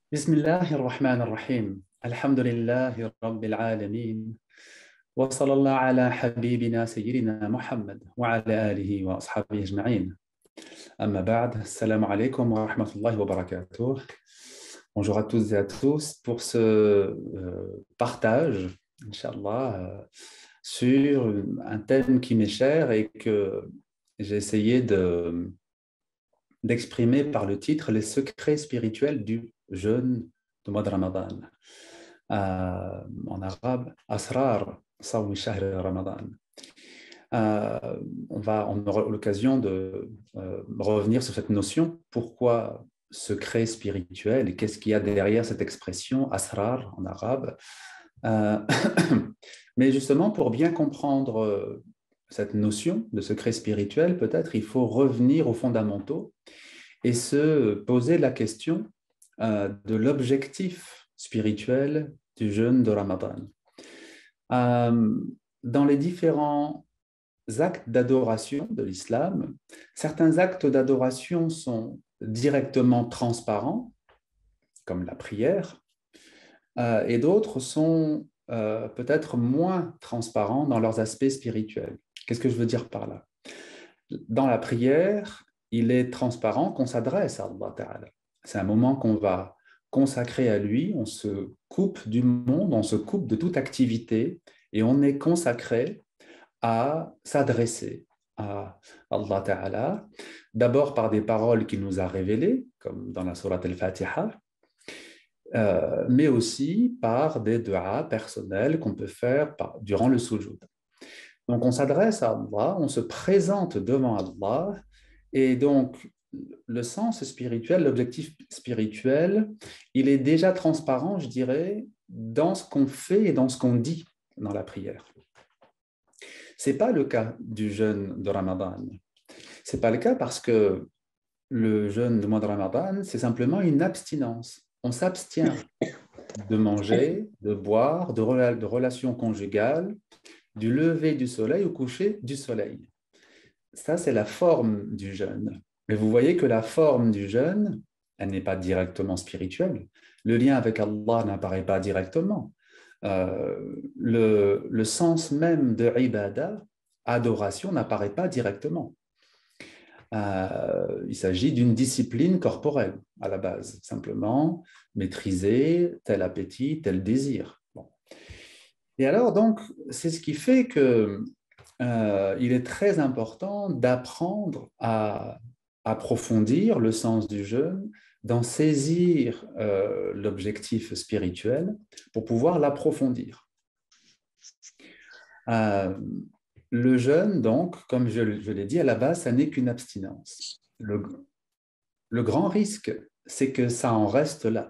بسم الله الرحمن الرحيم الحمد لله رب العالمين وصلى الله على حبيبنا سيدنا محمد وعلى آله وأصحابه أجمعين أما بعد السلام عليكم ورحمة الله وبركاته. Bonjour à tous et à tous pour ce partage, Inch'Allah, sur un thème qui m'est cher et que j'ai essayé d'exprimer par le titre Les secrets spirituels du jeûne du mois de Ramadan. En arabe, Asrar Sawmi Shahr Ramadan. On aura l'occasion de revenir sur cette notion. Pourquoi secret spirituel et qu'est-ce qu'il y a derrière cette expression Asrar en arabe. Mais justement, pour bien comprendre cette notion de secret spirituel, peut-être il faut revenir aux fondamentaux et se poser la question de l'objectif spirituel du jeûne de Ramadan. Dans les différents actes d'adoration de l'islam, certains actes d'adoration sont directement transparents, comme la prière, et d'autres sont peut-être moins transparents dans leurs aspects spirituels. Qu'est-ce que je veux dire par là? Dans la prière, il est transparent qu'on s'adresse à Allah Ta'ala. C'est un moment qu'on va consacrer à lui, on se coupe du monde, on se coupe de toute activité et on est consacré à s'adresser à Allah Ta'ala, d'abord par des paroles qu'il nous a révélées, comme dans la sourate Al-Fatiha, mais aussi par des du'as personnels qu'on peut faire durant le sujoud. Donc on s'adresse à Allah, on se présente devant Allah, et donc le sens spirituel, l'objectif spirituel, il est déjà transparent, je dirais, dans ce qu'on fait et dans ce qu'on dit dans la prière. Ce n'est pas le cas du jeûne de Ramadan. Ce n'est pas le cas parce que le jeûne du mois de Ramadan, c'est simplement une abstinence. On s'abstient de manger, de boire, de relations conjugales, du lever du soleil au coucher du soleil. Ça, c'est la forme du jeûne. Mais vous voyez que la forme du jeûne, elle n'est pas directement spirituelle. Le lien avec Allah n'apparaît pas directement. Le sens même de ibadah, adoration, n'apparaît pas directement. Il s'agit d'une discipline corporelle à la base, simplement maîtriser tel appétit, tel désir. Bon. Et alors, donc, c'est ce qui fait que il est très important d'apprendre à approfondir le sens du jeûne, d'en saisir l'objectif spirituel pour pouvoir l'approfondir. Le jeûne, donc, comme je l'ai dit à la base, ça n'est qu'une abstinence. Le grand risque, c'est que ça en reste là.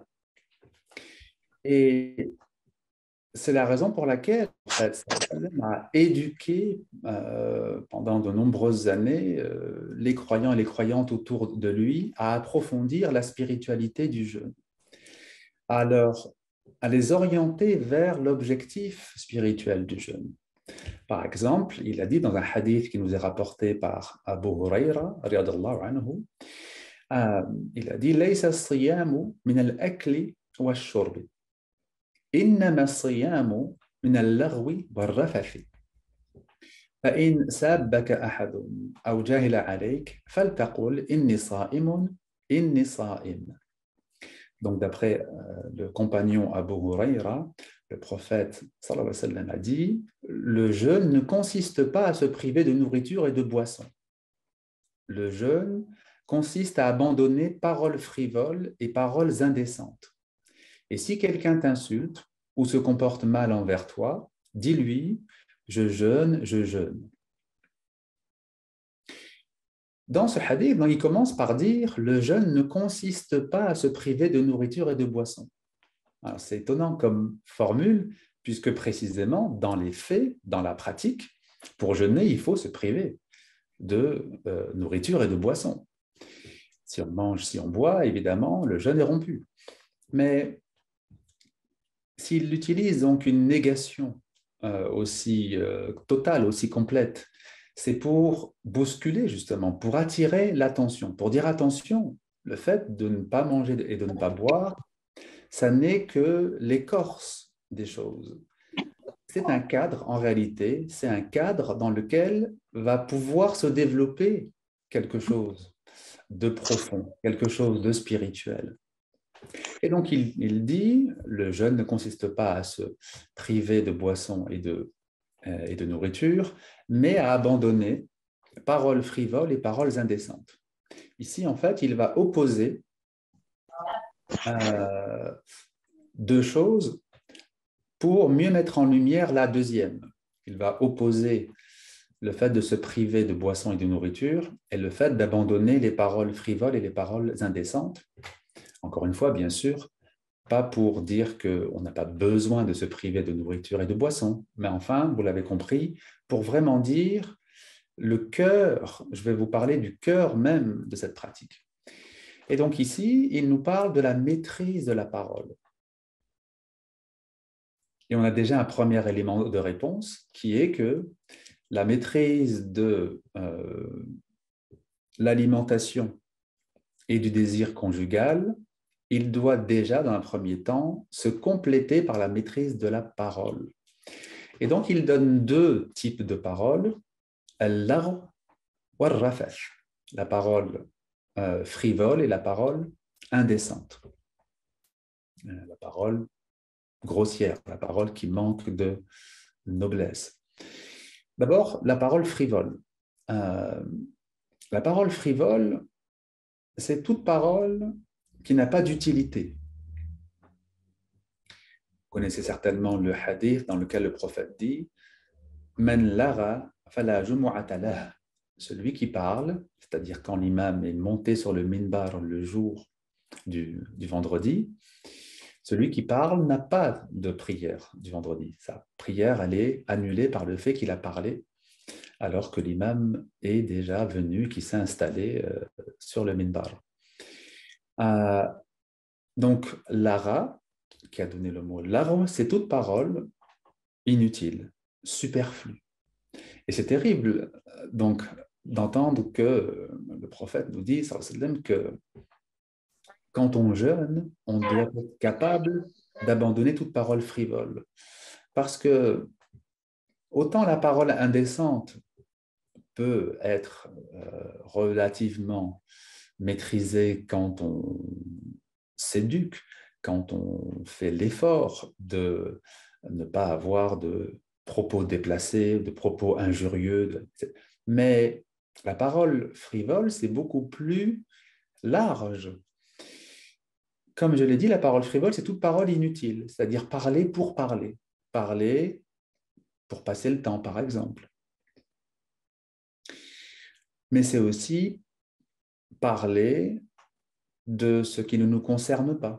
Et c'est la raison pour laquelle ça a éduqué pendant de nombreuses années les croyants et les croyantes autour de lui à approfondir la spiritualité du jeûne, à les orienter vers l'objectif spirituel du jeûne. Par exemple, il a dit dans un hadith qui nous est rapporté par Abu Huraira, radiyallahu anhu, il a dit "Laysa as-siyamu min al-akli wash-shurbi. إنما الصيام من اللغو والرفث فإن سابك أحد أو جاهل عليك فلتقل إني صائم إني صائم." Donc d'après le compagnon Abu Huraira, le prophète sallallahu alayhi wa sallam a dit le jeûne ne consiste pas à se priver de nourriture et de boisson. Le jeûne consiste à abandonner paroles frivoles et paroles indécentes. Et si quelqu'un t'insulte ou se comporte mal envers toi, dis-lui « je jeûne, je jeûne ». Dans ce hadith, il commence par dire « le jeûne ne consiste pas à se priver de nourriture et de boisson ». Alors c'est étonnant comme formule, puisque précisément, dans les faits, dans la pratique, pour jeûner, il faut se priver de nourriture et de boisson. Si on mange, si on boit, évidemment, le jeûne est rompu. Mais s'il utilise donc une négation aussi totale, aussi complète, c'est pour bousculer justement, pour attirer l'attention, pour dire attention, le fait de ne pas manger et de ne pas boire, ça n'est que l'écorce des choses. C'est un cadre, en réalité, c'est un cadre dans lequel va pouvoir se développer quelque chose de profond, quelque chose de spirituel. Et donc, il dit, le jeûne ne consiste pas à se priver de boissons et de nourriture, mais à abandonner paroles frivoles et paroles indécentes. Ici, en fait, il va opposer euh, deux choses pour mieux mettre en lumière la deuxième. Il va opposer le fait de se priver de boissons et de nourriture et le fait d'abandonner les paroles frivoles et les paroles indécentes. Encore une fois, bien sûr, pas pour dire qu'on n'a pas besoin de se priver de nourriture et de boissons, mais enfin, vous l'avez compris, pour vraiment dire le cœur, je vais vous parler du cœur même de cette pratique. Et donc ici, il nous parle de la maîtrise de la parole. Et on a déjà un premier élément de réponse qui est que la maîtrise de l'alimentation et du désir conjugal, il doit déjà, dans un premier temps, se compléter par la maîtrise de la parole. Et donc, il donne deux types de paroles, al-lagh wa al-rafath, la parole frivole et la parole indécente, la parole grossière, la parole qui manque de noblesse. D'abord, la parole frivole. La parole frivole, c'est toute parole qui n'a pas d'utilité. Vous connaissez certainement le hadith dans lequel le prophète dit « Man lara fala jumu'ata lah » celui qui parle, c'est-à-dire quand l'imam est monté sur le minbar le jour du vendredi, celui qui parle n'a pas de prière du vendredi. Sa prière, elle est annulée par le fait qu'il a parlé alors que l'imam est déjà venu, qui s'est installé sur le minbar. Donc, lara, qui a donné le mot lara, c'est toute parole inutile, superflue. Et c'est terrible donc d'entendre que le prophète nous dit que quand on jeûne, on doit être capable d'abandonner toute parole frivole. Parce que autant la parole indécente peut être relativement maîtrisée quand on s'éduque, quand on fait l'effort de ne pas avoir de propos déplacés, de propos injurieux. Mais la parole frivole, c'est beaucoup plus large. Comme je l'ai dit, la parole frivole, c'est toute parole inutile, c'est-à-dire parler pour parler pour passer le temps, par exemple. Mais c'est aussi parler de ce qui ne nous concerne pas.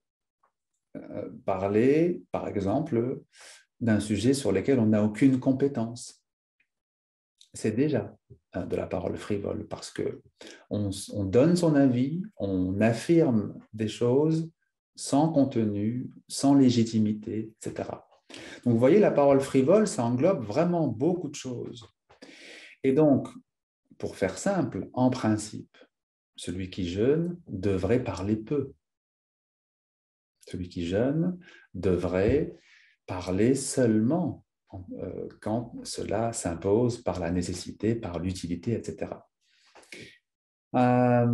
Parler, par exemple, d'un sujet sur lequel on n'a aucune compétence. C'est déjà de la parole frivole parce qu'on donne son avis, on affirme des choses sans contenu, sans légitimité, etc. Donc, vous voyez, la parole frivole, ça englobe vraiment beaucoup de choses. Et donc, pour faire simple, en principe, celui qui jeûne devrait parler peu. Celui qui jeûne devrait parler seulement quand cela s'impose par la nécessité, par l'utilité, etc. La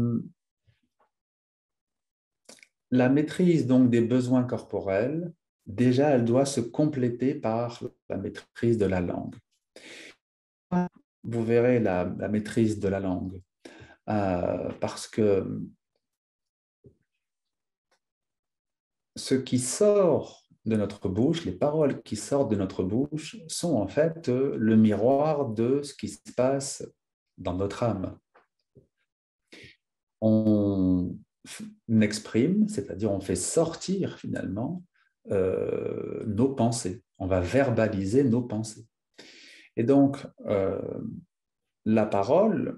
maîtrise donc des besoins corporels, déjà, elle doit se compléter par la maîtrise de la langue. Vous verrez la maîtrise de la langue, parce que ce qui sort de notre bouche, les paroles qui sortent de notre bouche sont en fait le miroir de ce qui se passe dans notre âme. On exprime, c'est-à-dire on fait sortir finalement nos pensées. On va verbaliser nos pensées. Et donc, la parole,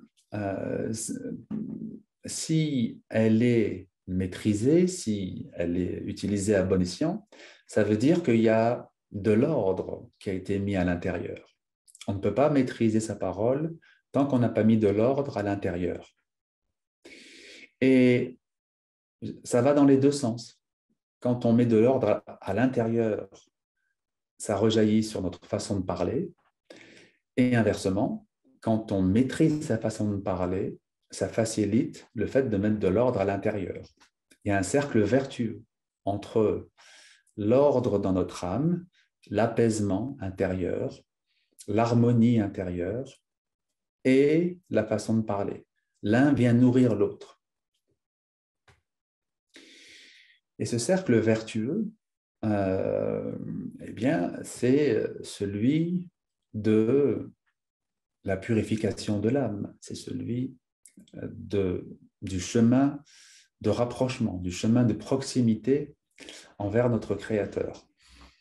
si elle est maîtrisée, si elle est utilisée à bon escient, ça veut dire qu'il y a de l'ordre qui a été mis à l'intérieur. On ne peut pas maîtriser sa parole tant qu'on n'a pas mis de l'ordre à l'intérieur. Et ça va dans les deux sens. quand on met de l'ordre à l'intérieur, ça rejaillit sur notre façon de parler. Et inversement, quand on maîtrise sa façon de parler, ça facilite le fait de mettre de l'ordre à l'intérieur. Il y a un cercle vertueux entre l'ordre dans notre âme, l'apaisement intérieur, l'harmonie intérieure et la façon de parler. L'un vient nourrir l'autre. Et ce cercle vertueux, eh bien, c'est celui de la purification de l'âme, c'est celui du chemin de rapprochement, du chemin de proximité envers notre Créateur.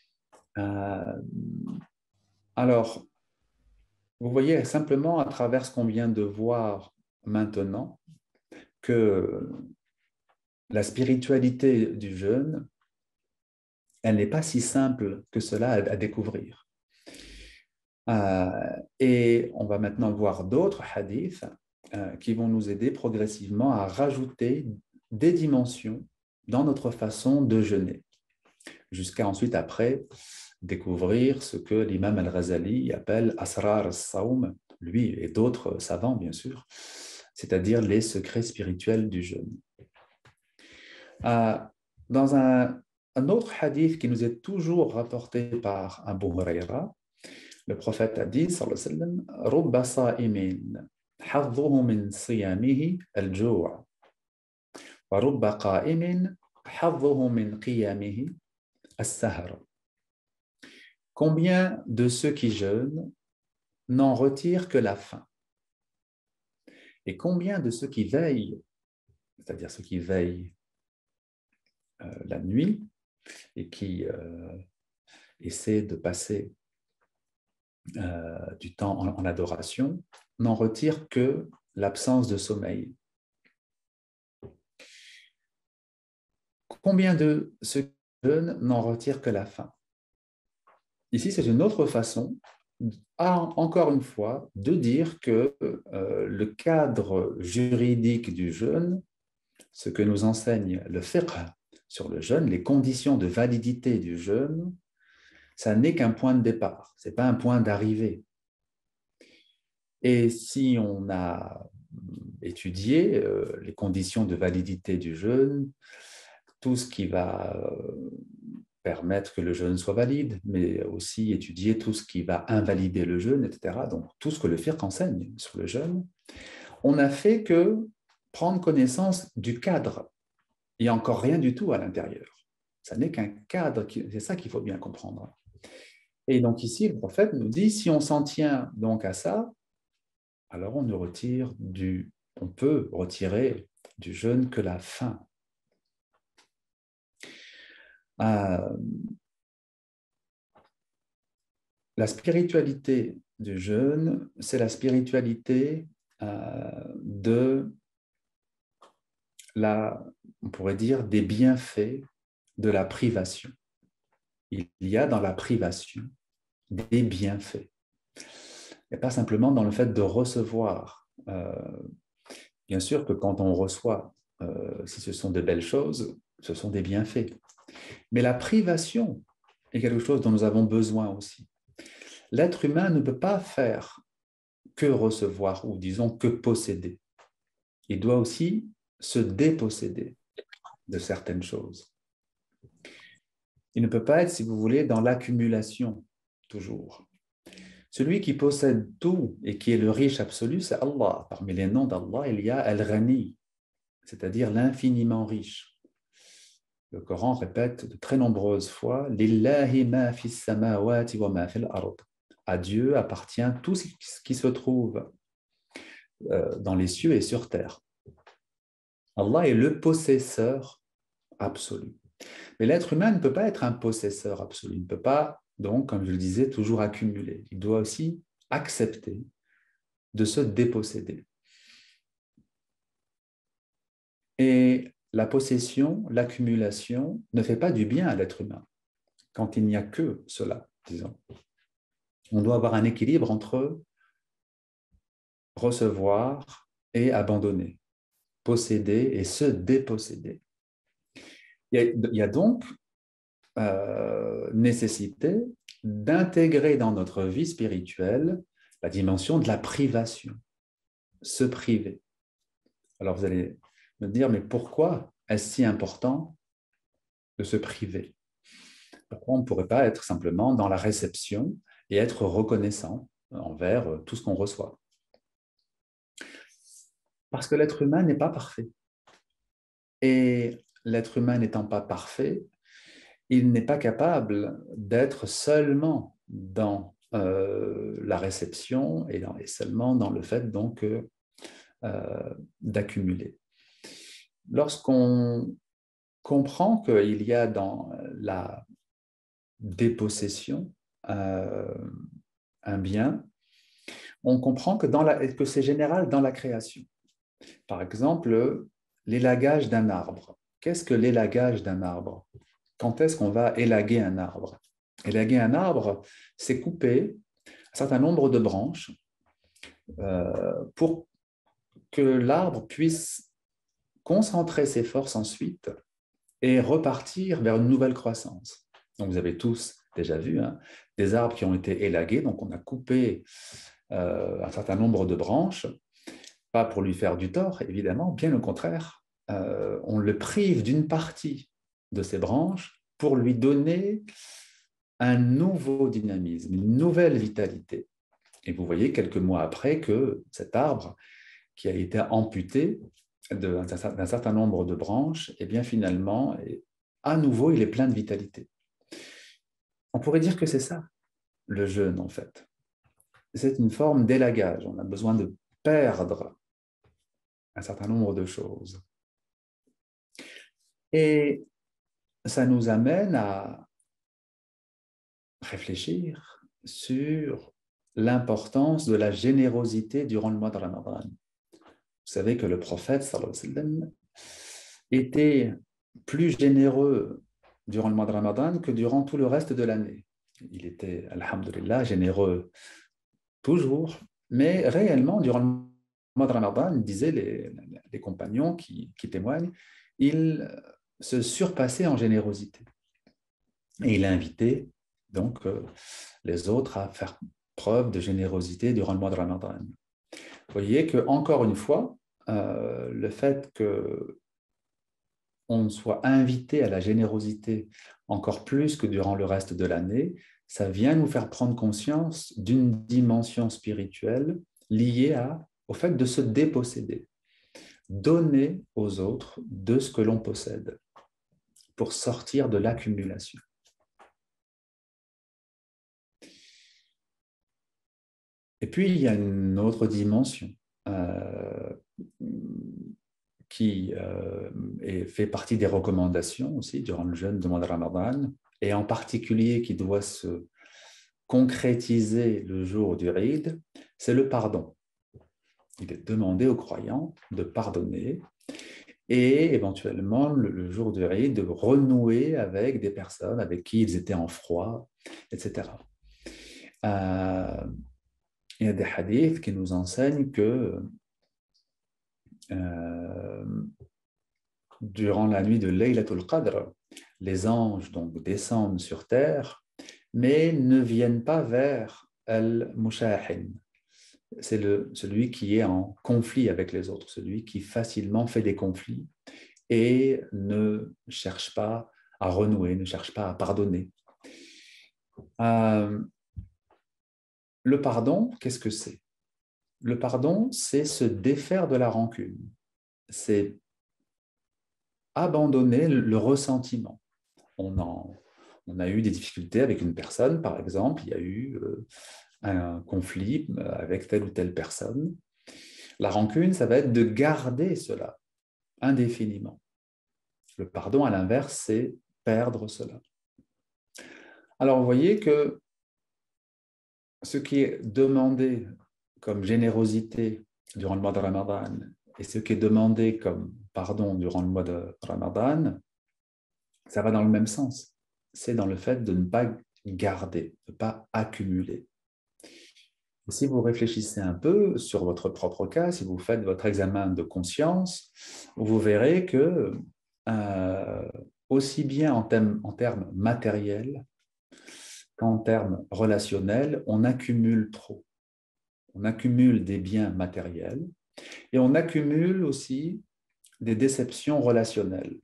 Alors, vous voyez simplement à travers ce qu'on vient de voir maintenant que la spiritualité du jeûne, elle n'est pas si simple que cela à découvrir. Et on va maintenant voir d'autres hadiths qui vont nous aider progressivement à rajouter des dimensions dans notre façon de jeûner, jusqu'à ensuite après découvrir ce que l'imam al-Ghazali appelle Asrar al-Sawm, lui et d'autres savants bien sûr, c'est-à-dire les secrets spirituels du jeûne. Dans un autre hadith qui nous est toujours rapporté par Abu Huraira, le prophète a dit, sallallahu alayhi wa sallam, Rubba sa'imin, hadduhu min siyamihi al-ju' wa rubba qa'imin, hadduhu min qiyamihi as-sahr. Combien de ceux qui jeûnent n'en retirent que la faim? Et combien de ceux qui veillent, c'est-à-dire ceux qui veillent la nuit et qui essaient de passer du temps en adoration, n'en retirent que l'absence de sommeil? Combien de ceux qui jeûnent n'en retirent que la faim? Ici, c'est une autre façon, encore une fois, de dire que le cadre juridique du jeûne, ce que nous enseigne le fiqh sur le jeûne, les conditions de validité du jeûne, ça n'est qu'un point de départ, ce n'est pas un point d'arrivée. Et si on a étudié les conditions de validité du jeûne, tout ce qui va permettre que le jeûne soit valide, mais aussi étudier tout ce qui va invalider le jeûne, etc. Donc, tout ce que le fiqh enseigne sur le jeûne, on n'a fait que prendre connaissance du cadre. Il n'y a encore rien du tout à l'intérieur. Ça n'est qu'un cadre, c'est ça qu'il faut bien comprendre. Et donc ici, le prophète nous dit, si on s'en tient donc à ça, alors on peut retirer du jeûne que la faim. La spiritualité du jeûne, c'est la spiritualité on pourrait dire, des bienfaits de la privation. Il y a dans la privation des bienfaits. Et pas simplement dans le fait de recevoir. Bien sûr que quand on reçoit, si ce sont de belles choses, ce sont des bienfaits. Mais la privation est quelque chose dont nous avons besoin aussi. L'être humain ne peut pas faire que recevoir ou disons que posséder. Il doit aussi se déposséder de certaines choses. Il ne peut pas être, si vous voulez, dans l'accumulation toujours. Celui qui possède tout et qui est le riche absolu, c'est Allah. Parmi les noms d'Allah, il y a Al-Ghani, c'est-à-dire l'infiniment riche. Le Coran répète de très nombreuses fois « Lillahi ma fis samawati wa ma fil ard ». À Dieu appartient tout ce qui se trouve dans les cieux et sur terre. Allah est le possesseur absolu. Mais l'être humain ne peut pas être un possesseur absolu. Il ne peut pas, donc, comme je le disais, toujours accumuler. Il doit aussi accepter de se déposséder. Et la possession, l'accumulation ne fait pas du bien à l'être humain quand il n'y a que cela, disons. On doit avoir un équilibre entre recevoir et abandonner, posséder et se déposséder. Il y a donc nécessité d'intégrer dans notre vie spirituelle la dimension de la privation, se priver. Alors vous allez me dire, mais pourquoi est-ce si important de se priver? Pourquoi on ne pourrait pas être simplement dans la réception et être reconnaissant envers tout ce qu'on reçoit? Parce que l'être humain n'est pas parfait. Et l'être humain n'étant pas parfait, il n'est pas capable d'être seulement dans la réception et seulement dans le fait donc d'accumuler. Lorsqu'on comprend qu'il y a dans la dépossession un bien, on comprend que c'est général dans la création. Par exemple, l'élagage d'un arbre. Qu'est-ce que l'élagage d'un arbre? Quand est-ce qu'on va élaguer un arbre? Élaguer un arbre, c'est couper un certain nombre de branches pour que l'arbre puisse concentrer ses forces ensuite et repartir vers une nouvelle croissance. Donc vous avez tous déjà vu des arbres qui ont été élagués, donc on a coupé un certain nombre de branches, pas pour lui faire du tort, évidemment, bien au contraire, on le prive d'une partie de ses branches pour lui donner un nouveau dynamisme, une nouvelle vitalité. Et vous voyez quelques mois après que cet arbre qui a été amputé d'un certain nombre de branches, et bien finalement, à nouveau, il est plein de vitalité. On pourrait dire que c'est ça, le jeûne, en fait. C'est une forme d'élagage. On a besoin de perdre un certain nombre de choses. Et ça nous amène à réfléchir sur l'importance de la générosité durant le mois de Ramadan. Vous savez que le prophète, sallallahu alayhi wa sallam, était plus généreux durant le mois de Ramadan que durant tout le reste de l'année. Il était, alhamdoulilah, généreux toujours, mais réellement, durant le mois de Ramadan, disaient les compagnons qui témoignent, il se surpassait en générosité. Et il a invité donc les autres à faire preuve de générosité durant le mois de Ramadan. Vous voyez que, encore une fois, le fait qu'on soit invité à la générosité encore plus que durant le reste de l'année, ça vient nous faire prendre conscience d'une dimension spirituelle liée au fait de se déposséder, donner aux autres de ce que l'on possède pour sortir de l'accumulation. Et puis, il y a une autre dimension qui fait partie des recommandations aussi durant le jeûne du mois de Ramadan, et en particulier qui doit se concrétiser le jour du Eid, c'est le pardon. Il est demandé aux croyants de pardonner et éventuellement le jour du Eid de renouer avec des personnes avec qui ils étaient en froid, etc. Il y a des hadiths qui nous enseignent que durant la nuit de Laylatul Qadr, les anges donc descendent sur terre, mais ne viennent pas vers Al-Mushahin. C'est celui qui est en conflit avec les autres, celui qui facilement fait des conflits et ne cherche pas à renouer, ne cherche pas à pardonner. Le pardon, qu'est-ce que c'est? Le pardon, c'est se défaire de la rancune. C'est abandonner le ressentiment. On a eu des difficultés avec une personne, par exemple, il y a eu un conflit avec telle ou telle personne. La rancune, ça va être de garder cela indéfiniment. Le pardon, à l'inverse, c'est perdre cela. Alors, vous voyez que ce qui est demandé comme générosité durant le mois de Ramadan et ce qui est demandé comme pardon durant le mois de Ramadan, ça va dans le même sens. C'est dans le fait de ne pas garder, de ne pas accumuler. Et si vous réfléchissez un peu sur votre propre cas, si vous faites votre examen de conscience, vous verrez que aussi bien en termes matériels qu'en termes relationnels, on accumule trop. On accumule des biens matériels et on accumule aussi des déceptions relationnelles.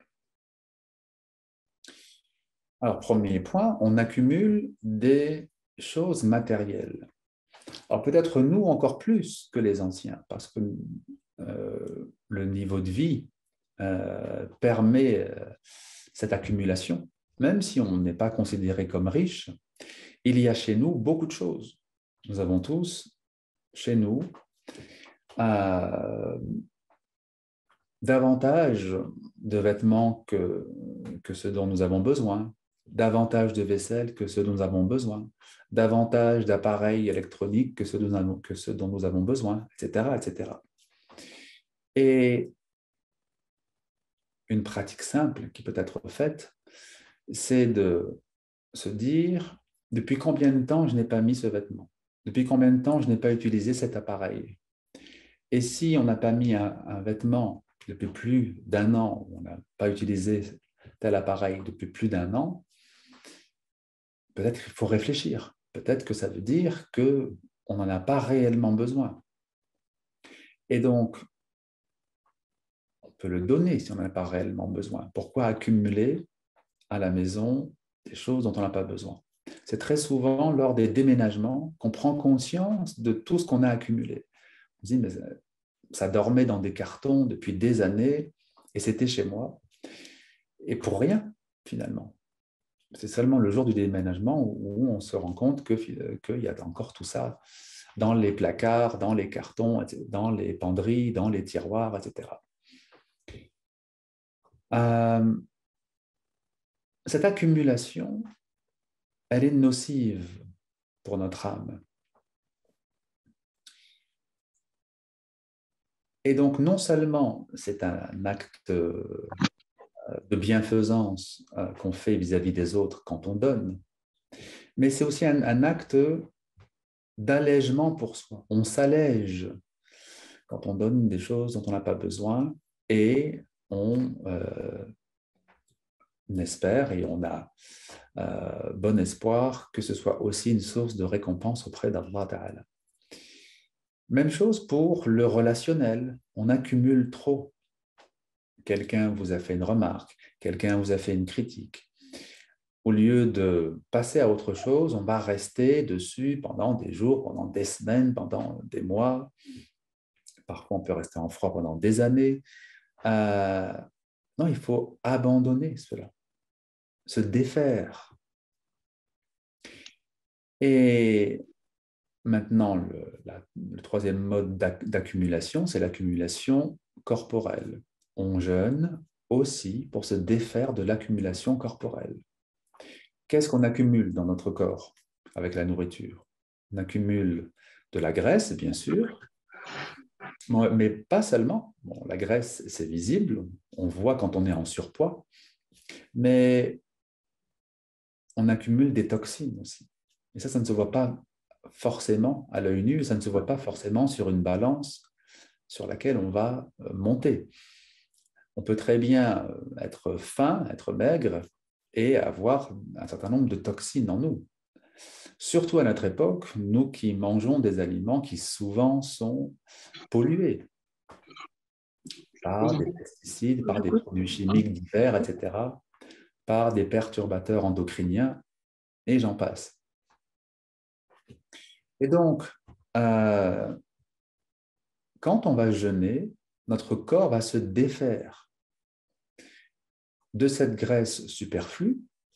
Alors, premier point, on accumule des choses matérielles. Alors, peut-être nous encore plus que les anciens, parce que le niveau de vie permet cette accumulation. Même si on n'est pas considéré comme riche, il y a chez nous beaucoup de choses. Nous avons tous, chez nous, davantage de vêtements que ce dont nous avons besoin, davantage de vaisselle que ce dont nous avons besoin, davantage d'appareils électroniques que ce dont nous avons besoin, etc., etc. Et une pratique simple qui peut être faite, c'est de se dire depuis combien de temps je n'ai pas mis ce vêtement, depuis combien de temps je n'ai pas utilisé cet appareil. Et si on n'a pas mis un vêtement depuis plus d'un an, on n'a pas utilisé tel appareil depuis plus d'un an, peut-être qu'il faut réfléchir. Peut-être que ça veut dire qu'on n'en a pas réellement besoin. Et donc, on peut le donner si on n'en a pas réellement besoin. Pourquoi accumuler à la maison des choses dont on n'a pas besoin? C'est très souvent lors des déménagements qu'on prend conscience de tout ce qu'on a accumulé. On se dit, mais ça dormait dans des cartons depuis des années et c'était chez moi. Et pour rien, finalement. C'est seulement le jour du déménagement où on se rend compte qu'il y a encore tout ça dans les placards, dans les cartons, dans les penderies, dans les tiroirs, etc. Cette accumulation, elle est nocive pour notre âme. Et donc, non seulement c'est un acte de bienfaisance qu'on fait vis-à-vis des autres quand on donne, mais c'est aussi un acte d'allègement pour soi. On s'allège quand on donne des choses dont on n'a pas besoin et on espère et on a bon espoir que ce soit aussi une source de récompense auprès d'Allah Ta'ala. Même chose pour le relationnel. On accumule trop. Quelqu'un vous a fait une remarque, quelqu'un vous a fait une critique. Au lieu de passer à autre chose, on va rester dessus pendant des jours, pendant des semaines, pendant des mois. Parfois, on peut rester en froid pendant des années. Non, il faut abandonner cela, se défaire. Et maintenant, le troisième mode d'accumulation, c'est l'accumulation corporelle. On jeûne aussi pour se défaire de l'accumulation corporelle. Qu'est-ce qu'on accumule dans notre corps avec la nourriture? On accumule de la graisse, bien sûr, mais pas seulement. Bon, la graisse, c'est visible, on voit quand on est en surpoids, mais on accumule des toxines aussi. Et ça ne se voit pas forcément à l'œil nu, ça ne se voit pas forcément sur une balance sur laquelle on va monter. On peut très bien être fin, être maigre et avoir un certain nombre de toxines en nous. Surtout à notre époque, nous qui mangeons des aliments qui souvent sont pollués par des pesticides, par des produits chimiques divers, etc., par des perturbateurs endocriniens, et j'en passe. Et donc, quand on va jeûner, notre corps va se défaire de cette graisse superflue,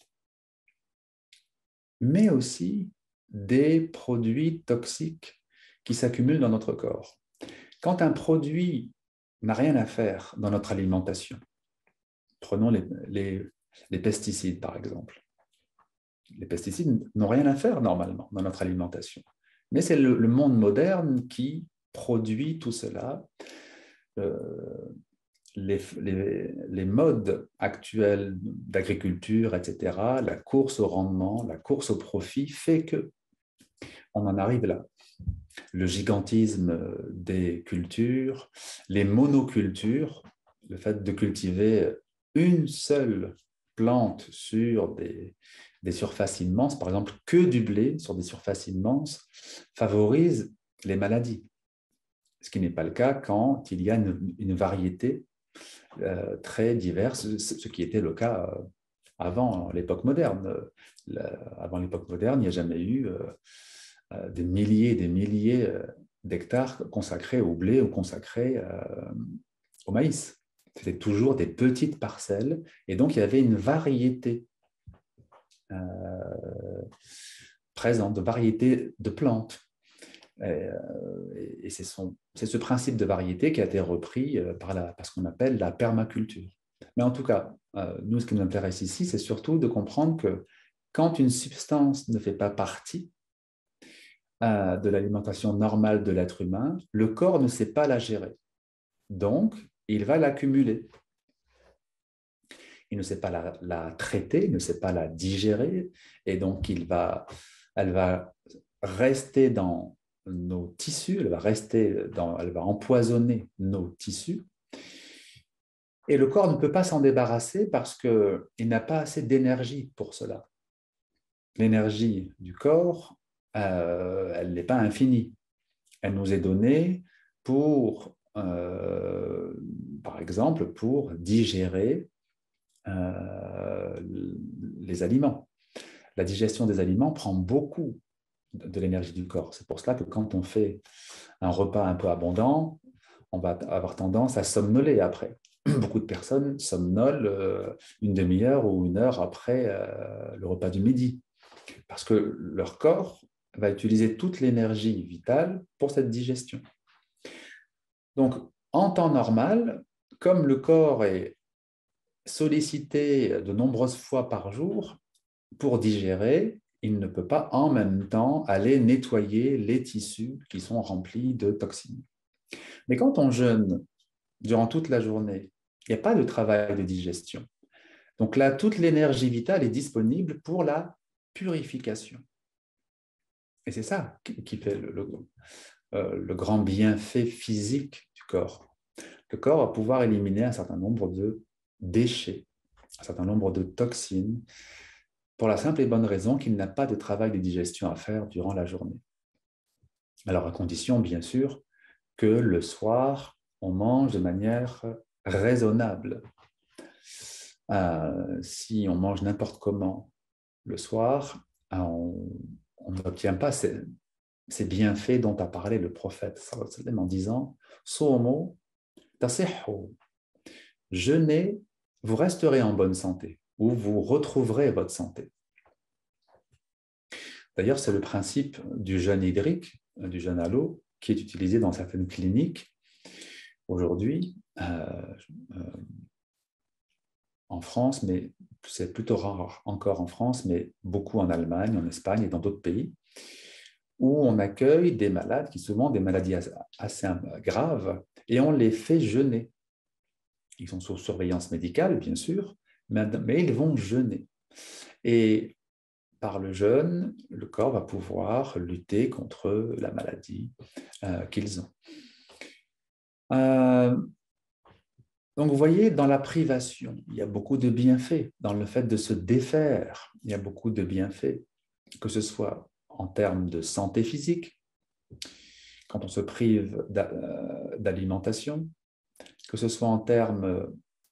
mais aussi des produits toxiques qui s'accumulent dans notre corps. Quand un produit n'a rien à faire dans notre alimentation, prenons les pesticides par exemple. Les pesticides n'ont rien à faire normalement dans notre alimentation. Mais c'est le monde moderne qui produit tout cela. Les modes actuels d'agriculture, etc., la course au rendement, la course au profit fait qu'on en arrive là. Le gigantisme des cultures, les monocultures, le fait de cultiver une seule plante sur des surfaces immenses, par exemple que du blé sur des surfaces immenses, favorise les maladies. Ce qui n'est pas le cas quand il y a une variété très diverse, ce qui était le cas avant l'époque moderne. Avant l'époque moderne, il n'y a jamais eu des milliers et des milliers d'hectares consacrés au blé ou consacrés au maïs. C'était toujours des petites parcelles et donc il y avait une variété présente, de variété de plantes. Et c'est ce principe de variété qui a été repris par ce qu'on appelle la permaculture. Mais en tout cas, nous, ce qui nous intéresse ici, c'est surtout de comprendre que quand une substance ne fait pas partie de l'alimentation normale de l'être humain, le corps ne sait pas la gérer. Donc, il va l'accumuler. Il ne sait pas la traiter, il ne sait pas la digérer, et donc elle va rester dans nos tissus, elle va empoisonner nos tissus, et le corps ne peut pas s'en débarrasser parce qu'il n'a pas assez d'énergie pour cela. L'énergie du corps, elle n'est pas infinie. Elle nous est donnée pour, par exemple, pour digérer les aliments. La digestion des aliments prend beaucoup de l'énergie du corps. C'est pour cela que quand on fait un repas un peu abondant, on va avoir tendance à somnoler après. Beaucoup de personnes somnolent une demi-heure ou une heure après le repas du midi, parce que leur corps va utiliser toute l'énergie vitale pour cette digestion. Donc, en temps normal, comme le corps est sollicité de nombreuses fois par jour pour digérer, il ne peut pas en même temps aller nettoyer les tissus qui sont remplis de toxines. Mais quand on jeûne durant toute la journée, il n'y a pas de travail de digestion. Donc là, toute l'énergie vitale est disponible pour la purification. Et c'est ça qui fait le grand bienfait physique du corps. Le corps va pouvoir éliminer un certain nombre de déchets, un certain nombre de toxines, pour la simple et bonne raison qu'il n'a pas de travail de digestion à faire durant la journée. Alors, à condition, bien sûr, que le soir, on mange de manière raisonnable. Si on mange n'importe comment le soir, on n'obtient pas ces bienfaits dont a parlé le prophète en disant « Somo tasihhu » jeûnez, vous resterez en bonne santé ou vous retrouverez votre santé. D'ailleurs, c'est le principe du jeûne hydrique, du jeûne à l'eau, qui est utilisé dans certaines cliniques aujourd'hui, en France, mais c'est plutôt rare encore en France, mais beaucoup en Allemagne, en Espagne et dans d'autres pays, où on accueille des malades qui souvent ont des maladies assez graves et on les fait jeûner. Ils sont sous surveillance médicale, bien sûr, mais ils vont jeûner. Et par le jeûne, le corps va pouvoir lutter contre la maladie qu'ils ont. Donc, vous voyez, dans la privation, il y a beaucoup de bienfaits. Dans le fait de se défaire, il y a beaucoup de bienfaits, que ce soit en termes de santé physique, quand on se prive d'alimentation, que ce soit en termes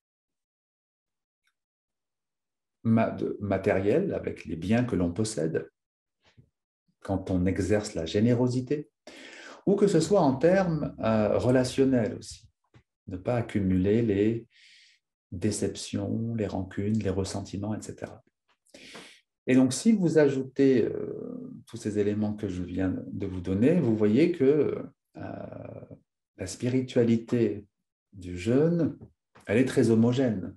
matériels, avec les biens que l'on possède, quand on exerce la générosité, ou que ce soit en termes relationnels aussi. Ne pas accumuler les déceptions, les rancunes, les ressentiments, etc. Et donc, si vous ajoutez tous ces éléments que je viens de vous donner, vous voyez que la spiritualité du jeûne, elle est très homogène.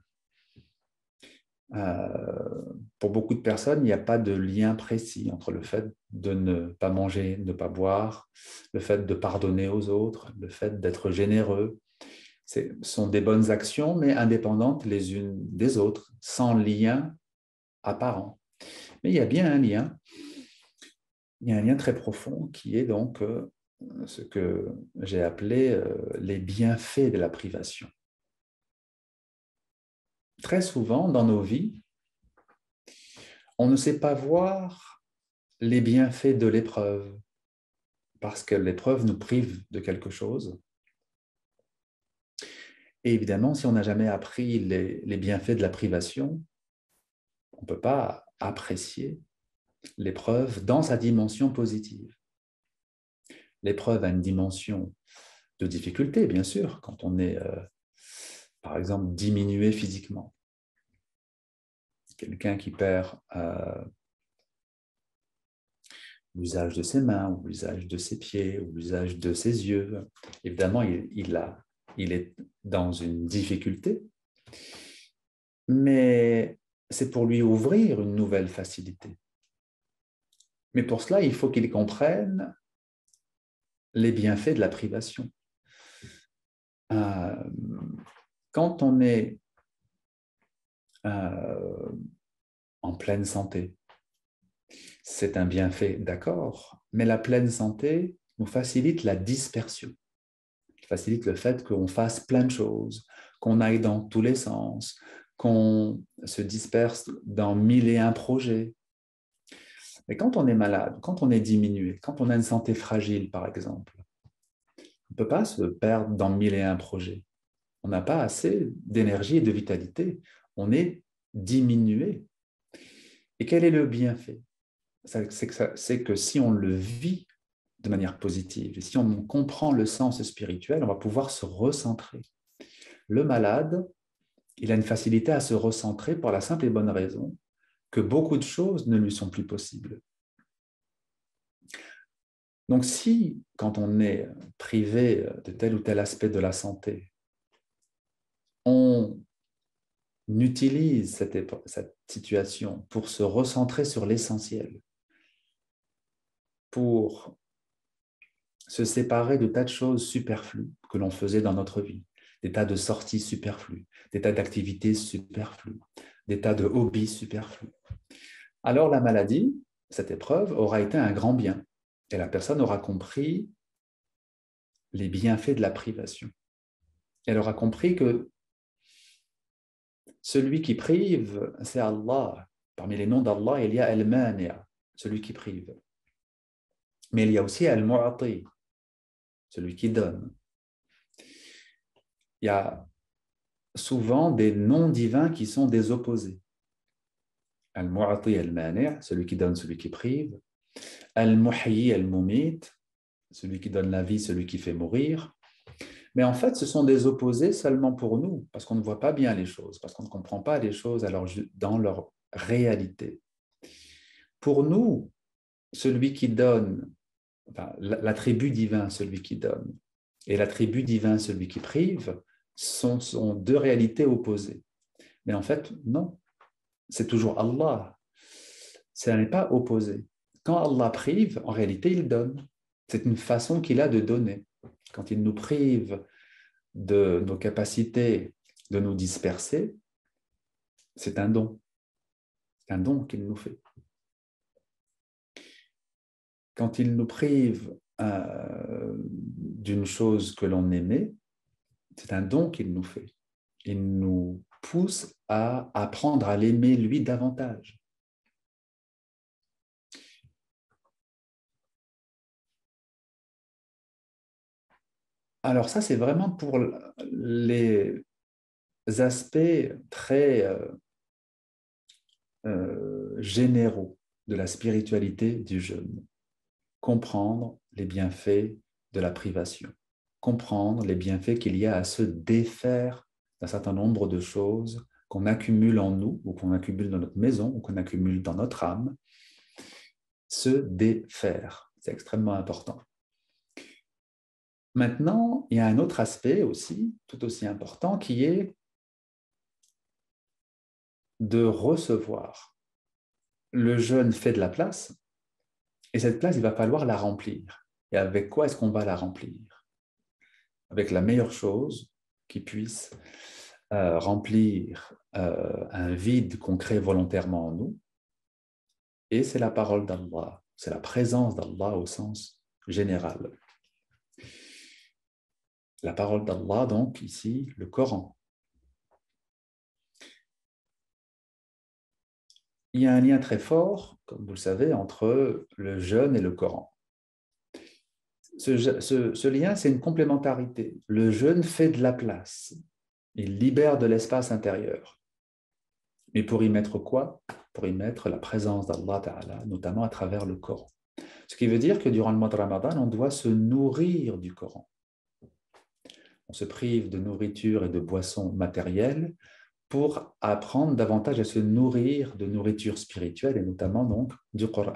Pour beaucoup de personnes, il n'y a pas de lien précis entre le fait de ne pas manger, ne pas boire, le fait de pardonner aux autres, le fait d'être généreux. Ce sont des bonnes actions, mais indépendantes les unes des autres, sans lien apparent. Mais il y a bien un lien. Il y a un lien très profond qui est donc ce que j'ai appelé les bienfaits de la privation. très souvent dans nos vies, on ne sait pas voir les bienfaits de l'épreuve parce que l'épreuve nous prive de quelque chose. Et évidemment, si on n'a jamais appris les bienfaits de la privation, on ne peut pas apprécier l'épreuve dans sa dimension positive. L'épreuve a une dimension de difficulté, bien sûr, quand on est, par exemple, diminué physiquement. Quelqu'un qui perd l'usage de ses mains, ou l'usage de ses pieds, ou l'usage de ses yeux, évidemment, il est dans une difficulté, mais c'est pour lui ouvrir une nouvelle facilité. Mais pour cela, il faut qu'il comprenne les bienfaits de la privation. Quand on est en pleine santé, c'est un bienfait, d'accord, mais la pleine santé nous facilite la dispersion, facilite le fait qu'on fasse plein de choses, qu'on aille dans tous les sens, qu'on se disperse dans 1001 projets. Mais quand on est malade, quand on est diminué, quand on a une santé fragile, par exemple, on ne peut pas se perdre dans 1001 projets. On n'a pas assez d'énergie et de vitalité. On est diminué. Et quel est le bienfait? C'est que si on le vit de manière positive, et si on comprend le sens spirituel, on va pouvoir se recentrer. Le malade, il a une facilité à se recentrer pour la simple et bonne raison que beaucoup de choses ne lui sont plus possibles. Donc si, quand on est privé de tel ou tel aspect de la santé, on utilise cette situation pour se recentrer sur l'essentiel, pour se séparer de tas de choses superflues que l'on faisait dans notre vie, des tas de sorties superflues, des tas d'activités superflues, des tas de hobbies superflus. Alors la maladie, cette épreuve, aura été un grand bien et la personne aura compris les bienfaits de la privation. Elle aura compris que celui qui prive, c'est Allah. Parmi les noms d'Allah, il y a Al-Mani'a, celui qui prive. Mais il y a aussi Al-Mu'ati, celui qui donne. Il y a souvent des noms divins qui sont des opposés. Al-Mu'ati, Al-Mani', celui qui donne, celui qui prive. Al-Muhyi, Al-Mumit, celui qui donne la vie, celui qui fait mourir. Mais en fait, ce sont des opposés seulement pour nous, parce qu'on ne voit pas bien les choses, parce qu'on ne comprend pas les choses dans leur réalité. Pour nous, celui qui donne, enfin, l'attribut divin, celui qui donne, et l'attribut divin, celui qui prive, sont deux réalités opposées. Mais en fait, non, c'est toujours Allah. Ça n'est pas opposé. Quand Allah prive, en réalité, il donne. C'est une façon qu'il a de donner. Quand il nous prive de nos capacités de nous disperser, c'est un don. C'est un don qu'il nous fait. Quand il nous prive d'une chose que l'on aimait, c'est un don qu'il nous fait. Il nous pousse à apprendre à l'aimer lui davantage. Alors ça, c'est vraiment pour les aspects très généraux de la spiritualité du jeûne. Comprendre les bienfaits de la privation. Comprendre les bienfaits qu'il y a à se défaire d'un certain nombre de choses qu'on accumule en nous, ou qu'on accumule dans notre maison, ou qu'on accumule dans notre âme. Se défaire, c'est extrêmement important. Maintenant, il y a un autre aspect aussi, tout aussi important, qui est de recevoir. Le jeûne fait de la place, et cette place, il va falloir la remplir. Et avec quoi est-ce qu'on va la remplir? Avec la meilleure chose qui puisse remplir un vide qu'on crée volontairement en nous, et c'est la parole d'Allah, c'est la présence d'Allah au sens général. La parole d'Allah, donc ici, le Coran. il y a un lien très fort, comme vous le savez, entre le jeûne et le Coran. Ce lien, c'est une complémentarité. Le jeûne fait de la place. Il libère de l'espace intérieur. Mais pour y mettre quoi? Pour y mettre la présence d'Allah Ta'ala, notamment à travers le Coran. Ce qui veut dire que durant le mois de Ramadan, on doit se nourrir du Coran. On se prive de nourriture et de boissons matérielles pour apprendre davantage à se nourrir de nourriture spirituelle et notamment donc du Coran.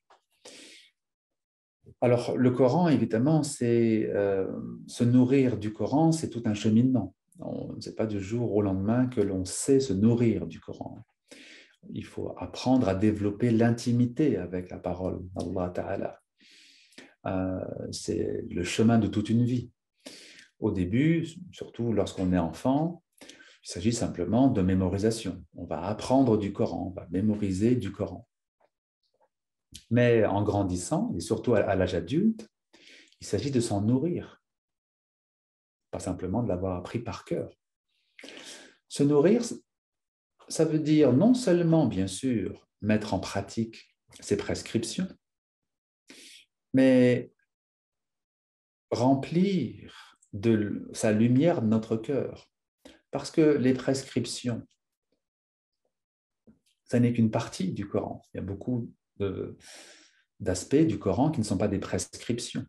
Alors, le Coran, évidemment, c'est se nourrir du Coran, c'est tout un cheminement. Ce n'est pas du jour au lendemain que l'on sait se nourrir du Coran. Il faut apprendre à développer l'intimité avec la parole d'Allah Ta'ala. C'est le chemin de toute une vie. Au début, surtout lorsqu'on est enfant, il s'agit simplement de mémorisation. On va apprendre du Coran, on va mémoriser du Coran. Mais en grandissant, et surtout à l'âge adulte, il s'agit de s'en nourrir, pas simplement de l'avoir appris par cœur. Se nourrir, ça veut dire non seulement, bien sûr, mettre en pratique ses prescriptions, mais remplir de sa lumière notre cœur. Parce que les prescriptions, ça n'est qu'une partie du Coran. Il y a beaucoup d'aspects du Coran qui ne sont pas des prescriptions.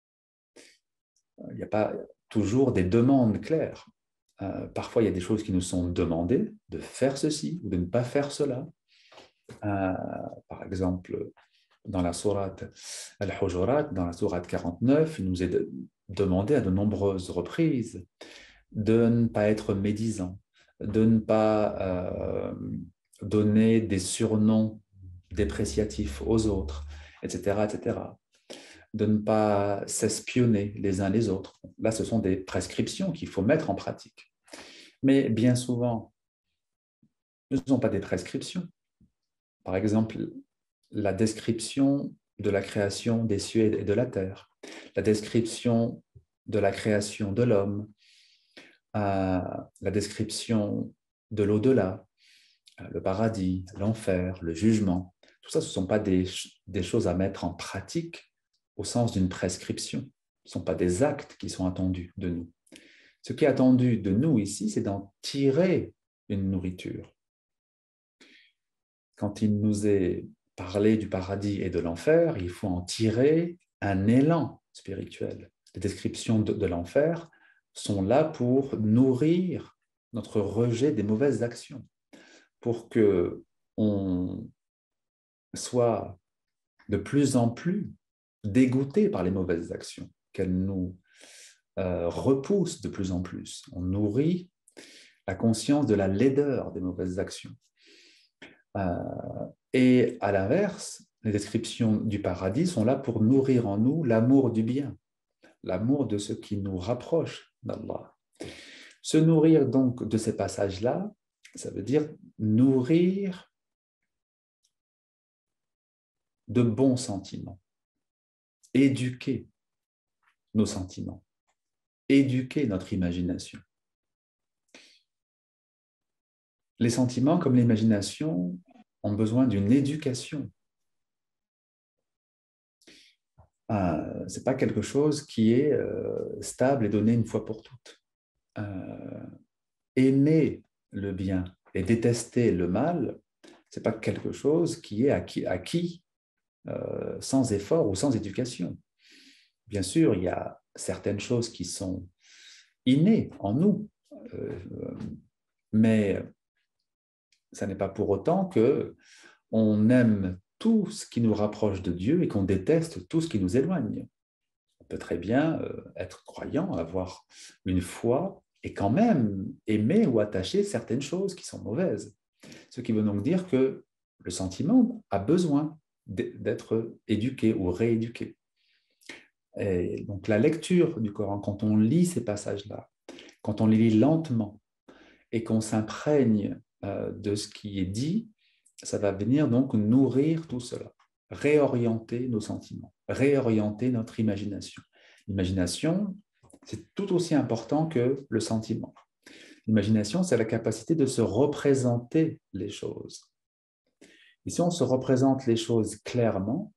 Il n'y a pas toujours des demandes claires. Parfois, il y a des choses qui nous sont demandées, de faire ceci ou de ne pas faire cela. Par exemple, dans la sourate Al-Hujurat, dans la sourate 49, il nous est demandé à de nombreuses reprises de ne pas être médisant, de ne pas donner des surnoms dépréciatifs aux autres, etc., etc., de ne pas s'espionner les uns les autres. Là, ce sont des prescriptions qu'il faut mettre en pratique. Mais bien souvent, ce ne sont pas des prescriptions. Par exemple, la description de la création des cieux et de la terre, la description de la création de l'homme, la description de l'au-delà, le paradis, l'enfer, le jugement. Tout ça, ce ne sont pas des choses à mettre en pratique au sens d'une prescription. Ce ne sont pas des actes qui sont attendus de nous. Ce qui est attendu de nous ici, c'est d'en tirer une nourriture. Quand il nous est parlé du paradis et de l'enfer, il faut en tirer un élan spirituel. Les descriptions de l'enfer sont là pour nourrir notre rejet des mauvaises actions, pour qu'on soit de plus en plus dégoûté par les mauvaises actions, qu'elles nous repoussent de plus en plus. On nourrit la conscience de la laideur des mauvaises actions. Et à l'inverse, les descriptions du paradis sont là pour nourrir en nous l'amour du bien, l'amour de ce qui nous rapproche d'Allah. Se nourrir donc de ces passages-là, ça veut dire nourrir de bons sentiments, éduquer nos sentiments, éduquer notre imagination. Les sentiments, comme l'imagination, ont besoin d'une éducation. Ce n'est pas quelque chose qui est stable et donné une fois pour toutes. Aimer le bien et détester le mal, ce n'est pas quelque chose qui est acquis sans effort ou sans éducation. Bien sûr, il y a certaines choses qui sont innées en nous, mais ça n'est pas pour autant qu'on aime tout ce qui nous rapproche de Dieu et qu'on déteste tout ce qui nous éloigne. On peut très bien être croyant, avoir une foi et quand même aimer ou attacher certaines choses qui sont mauvaises. Ce qui veut donc dire que le sentiment a besoin d'être éduqué ou rééduqué. Et donc la lecture du Coran, quand on lit ces passages-là, quand on les lit lentement et qu'on s'imprègne de ce qui est dit, ça va venir donc nourrir tout cela, réorienter nos sentiments, réorienter notre imagination. L'imagination, c'est tout aussi important que le sentiment. L'imagination, c'est la capacité de se représenter les choses. Et si on se représente les choses clairement,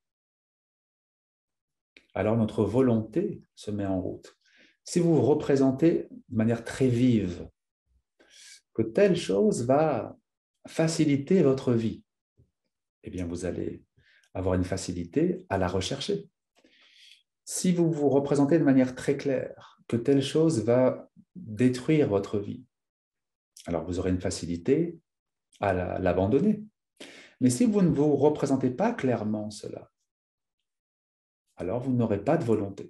alors notre volonté se met en route. Si vous vous représentez de manière très vive que telle chose va faciliter votre vie, eh bien vous allez avoir une facilité à la rechercher. Si vous vous représentez de manière très claire que telle chose va détruire votre vie, alors vous aurez une facilité à l'abandonner. Mais si vous ne vous représentez pas clairement cela, alors vous n'aurez pas de volonté.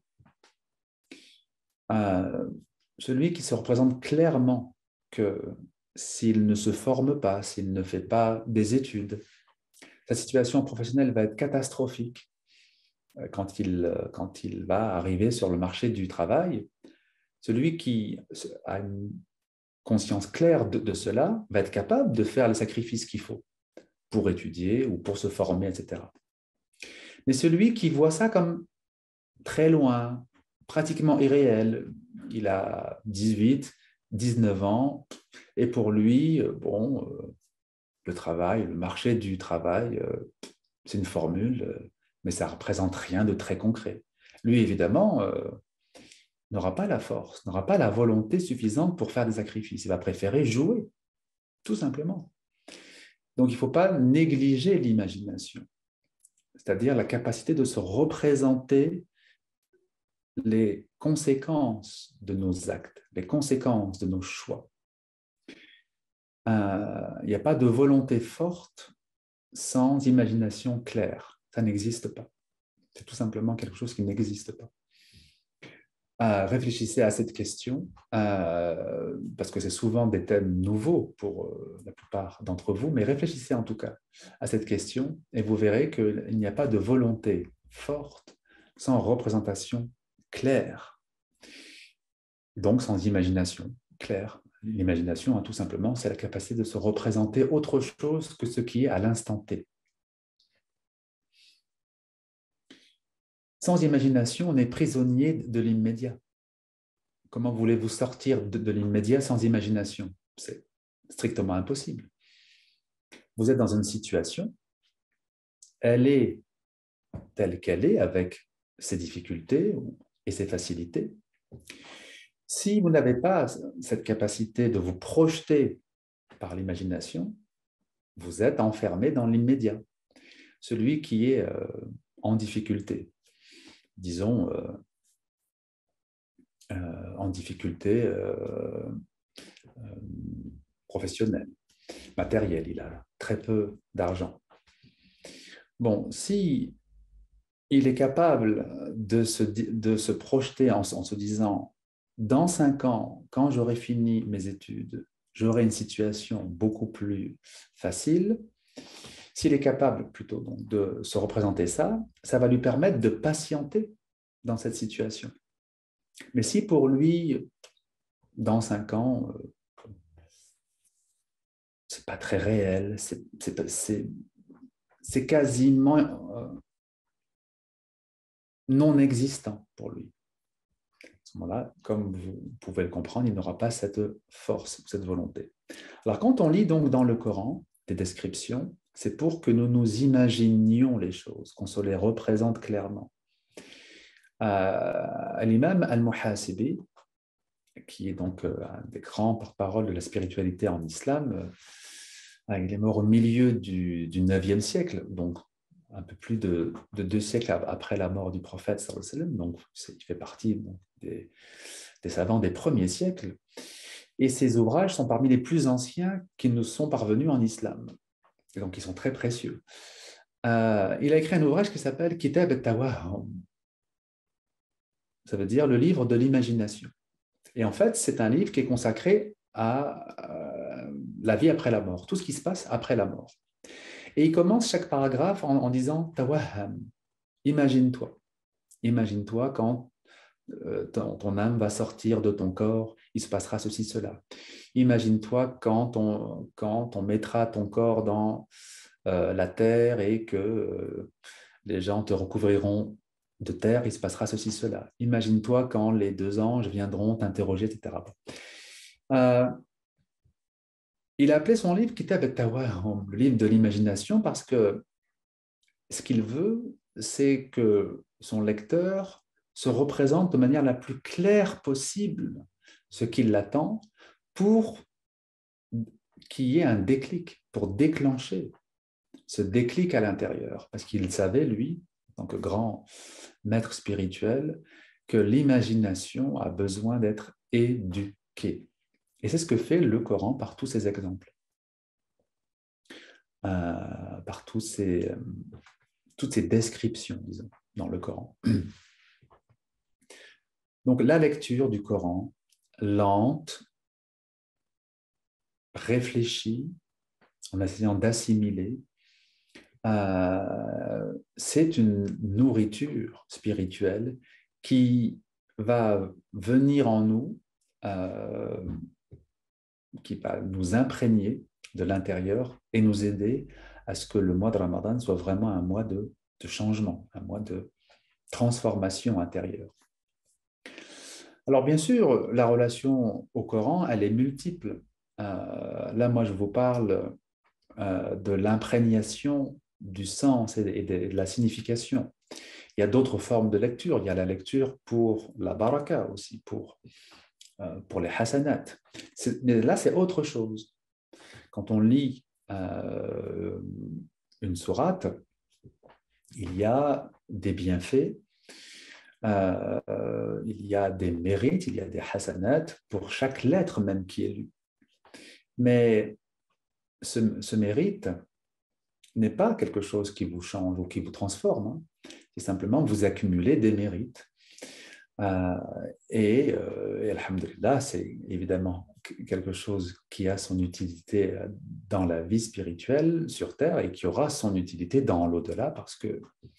Celui qui se représente clairement que s'il ne se forme pas, s'il ne fait pas des études, sa situation professionnelle va être catastrophique quand il va arriver sur le marché du travail. Celui qui a une conscience claire de cela va être capable de faire les sacrifices qu'il faut pour étudier ou pour se former, etc. Mais celui qui voit ça comme très loin, pratiquement irréel, il a 18, 19 ans, et pour lui, bon, le travail, le marché du travail, c'est une formule, mais ça ne représente rien de très concret. Lui, évidemment, n'aura pas la force, n'aura pas la volonté suffisante pour faire des sacrifices. Il va préférer jouer, tout simplement. Donc, il ne faut pas négliger l'imagination, c'est-à-dire la capacité de se représenter les conséquences de nos actes, les conséquences de nos choix. Il n'y a pas de volonté forte sans imagination claire. Ça n'existe pas. C'est tout simplement quelque chose qui n'existe pas. Réfléchissez à cette question, parce que c'est souvent des thèmes nouveaux pour la plupart d'entre vous, mais réfléchissez en tout cas à cette question et vous verrez qu'il n'y a pas de volonté forte sans représentation claire, donc sans imagination claire. L'imagination, tout simplement, c'est la capacité de se représenter autre chose que ce qui est à l'instant T. Sans imagination, on est prisonnier de l'immédiat. Comment voulez-vous sortir de l'immédiat sans imagination? C'est strictement impossible. Vous êtes dans une situation, elle est telle qu'elle est, avec ses difficultés et ses facilités. Si vous n'avez pas cette capacité de vous projeter par l'imagination, vous êtes enfermé dans l'immédiat. Celui qui est en difficulté, disons, en difficulté professionnelle, matérielle, il a très peu d'argent. Bon, si il est capable de se projeter en se disant, dans 5 ans, quand j'aurai fini mes études, j'aurai une situation beaucoup plus facile. S'il est capable plutôt donc, de se représenter ça, ça va lui permettre de patienter dans cette situation. Mais si pour lui, dans 5 ans, c'est pas très réel, c'est quasiment non existant pour lui. À ce moment-là, comme vous pouvez le comprendre, il n'aura pas cette force, cette volonté. Alors, quand on lit donc dans le Coran des descriptions, c'est pour que nous nous imaginions les choses, qu'on se les représente clairement. L'imam Al-Muhasibi, qui est donc un des grands porte-parole de la spiritualité en islam, il est mort au milieu du 9e siècle, donc un peu plus de 2 siècles après la mort du prophète, sallallahu alayhi wa sallam, donc il fait partie des savants des premiers siècles. Et ses ouvrages sont parmi les plus anciens qui nous sont parvenus en islam. Et donc, ils sont très précieux. Il a écrit un ouvrage qui s'appelle Kitab al-Tawahhum. Ça veut dire le livre de l'imagination. Et en fait, c'est un livre qui est consacré à la vie après la mort, tout ce qui se passe après la mort. Et il commence chaque paragraphe en disant « Tawahham », imagine-toi. Imagine-toi quand ton âme va sortir de ton corps, il se passera ceci, cela. Imagine-toi quand on mettra ton corps dans la terre et que les gens te recouvriront de terre, il se passera ceci, cela. Imagine-toi quand les 2 anges viendront t'interroger, etc. Il a appelé son livre Kitab al-Tawahum, le livre de l'imagination, parce que ce qu'il veut, c'est que son lecteur se représente de manière la plus claire possible ce qui l'attend pour qu'il y ait un déclic, pour déclencher ce déclic à l'intérieur. Parce qu'il savait, lui, en tant que grand maître spirituel, que l'imagination a besoin d'être éduquée. Et c'est ce que fait le Coran par tous ces exemples, par toutes ces descriptions, disons, dans le Coran. Donc la lecture du Coran, lente, réfléchie, en essayant d'assimiler, c'est une nourriture spirituelle qui va venir en nous, euh, qui va nous imprégner de l'intérieur et nous aider à ce que le mois de Ramadan soit vraiment un mois de changement, un mois de transformation intérieure. Alors bien sûr, la relation au Coran, elle est multiple. Là, moi, je vous parle de l'imprégnation du sens et de la signification. Il y a d'autres formes de lecture. Il y a la lecture pour la baraka aussi, pour les hasanat. Mais là, c'est autre chose. Quand on lit une sourate, il y a des bienfaits, il y a des mérites, il y a des hasanat pour chaque lettre même qui est lue. Mais ce mérite n'est pas quelque chose qui vous change ou qui vous transforme. Hein. C'est simplement vous accumulez des mérites. Et alhamdulillah, c'est évidemment quelque chose qui a son utilité dans la vie spirituelle sur Terre et qui aura son utilité dans l'au-delà parce que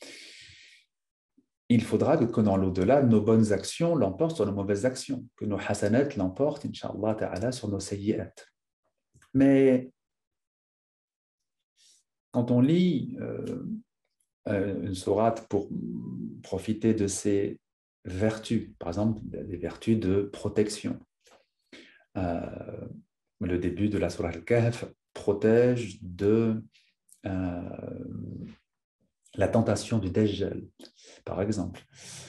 il faudra que dans l'au-delà, nos bonnes actions l'emportent sur nos mauvaises actions, que nos hasanat l'emportent, Inch'Allah ta'ala, sur nos sayyi'at. Mais quand on lit une sourate pour profiter de ses vertus, par exemple des vertus de protection, le début de la sourate Al-Kahf protège de la tentation du Dajjal, par exemple.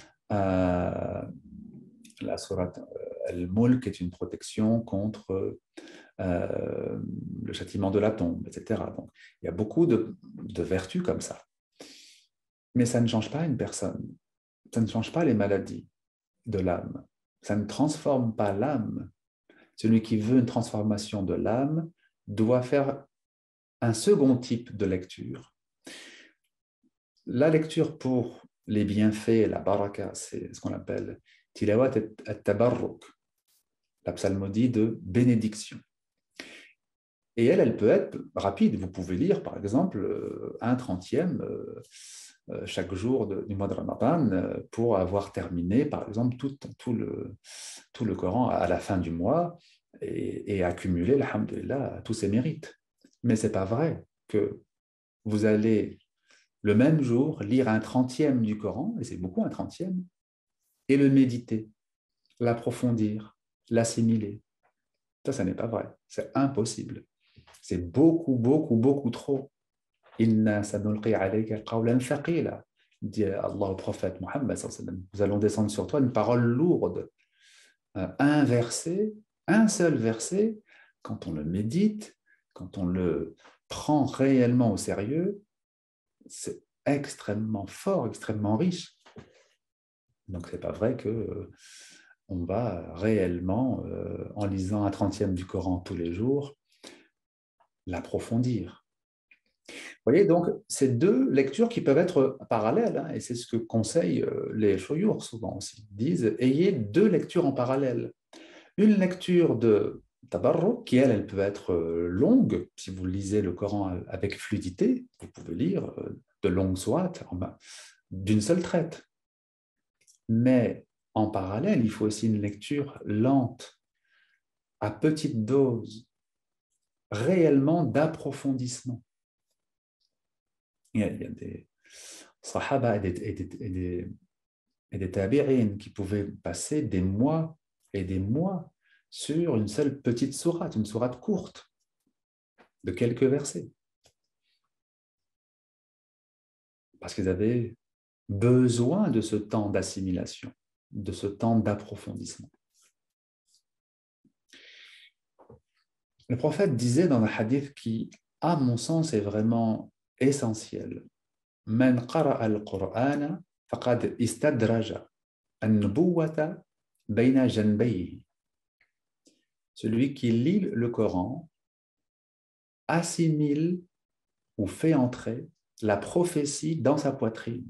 La sourate Al-Mulk est une protection contre le châtiment de la tombe, etc. Donc, il y a beaucoup de vertus comme ça. Mais ça ne change pas une personne. Ça ne change pas les maladies de l'âme. Ça ne transforme pas l'âme. Celui qui veut une transformation de l'âme doit faire un second type de lecture. La lecture pour les bienfaits, la baraka, c'est ce qu'on appelle tilawat at-tabarruk, la psalmodie de bénédiction. Et elle peut être rapide. Vous pouvez lire, par exemple, un trentième chaque jour du mois de Ramadan pour avoir terminé, par exemple, tout le Coran à la fin du mois et accumuler, alhamdulillah, tous ses mérites. Mais ce n'est pas vrai que vous allez le même jour lire un trentième du Coran, et c'est beaucoup un trentième, et le méditer, l'approfondir, l'assimiler. Ça n'est pas vrai. C'est impossible. C'est beaucoup, beaucoup, beaucoup trop. Inna sanulqi alayka qawlan thaqila, dit Allah au prophète Mohammed. Nous allons descendre sur toi une parole lourde. Un verset, un seul verset, quand on le médite, quand on le prend réellement au sérieux, c'est extrêmement fort, extrêmement riche. Donc, ce n'est pas vrai que on va réellement, en lisant un trentième du Coran tous les jours, l'approfondir. Vous voyez, donc, c'est deux lectures qui peuvent être parallèles, hein, et c'est ce que conseillent les shoyours souvent aussi. Ils disent, ayez deux lectures en parallèle. Une lecture de tabarruk, qui elle peut être longue. Si vous lisez le Coran avec fluidité, vous pouvez lire de longues sourates d'une seule traite. Mais en parallèle, il faut aussi une lecture lente, à petite dose, réellement d'approfondissement. Il y a des sahaba et des tabi'in qui pouvaient passer des mois et des mois sur une seule petite sourate, une sourate courte. de quelques versets, parce qu'ils avaient besoin de ce temps d'assimilation, de ce temps d'approfondissement. Le prophète disait dans un hadith qui, à mon sens, est vraiment essentiel. Man qara'a al-Qur'ana faqad istadraja an-nubuwwata bayna janbayhi. Celui qui lit le Coran assimile ou fait entrer la prophétie dans sa poitrine.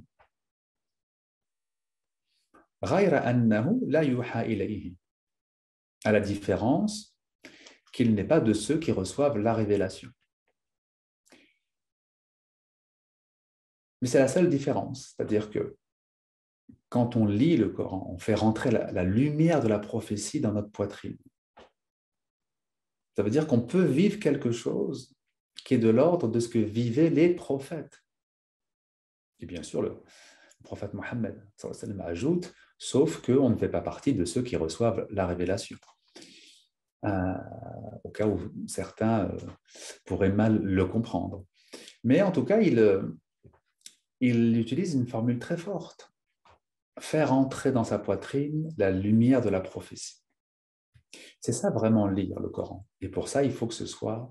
Ghayra annahu la yuha ilayhi. À la différence qu'il n'est pas de ceux qui reçoivent la révélation. Mais c'est la seule différence, c'est-à-dire que quand on lit le Coran, on fait rentrer la lumière de la prophétie dans notre poitrine. Ça veut dire qu'on peut vivre quelque chose qui est de l'ordre de ce que vivaient les prophètes. Et bien sûr, le prophète Mohammed ajoute, sauf qu'on ne fait pas partie de ceux qui reçoivent la révélation. Au cas où certains pourraient mal le comprendre. Mais en tout cas, il utilise une formule très forte. Faire entrer dans sa poitrine la lumière de la prophétie. C'est ça vraiment lire le Coran. Et pour ça, il faut que ce soit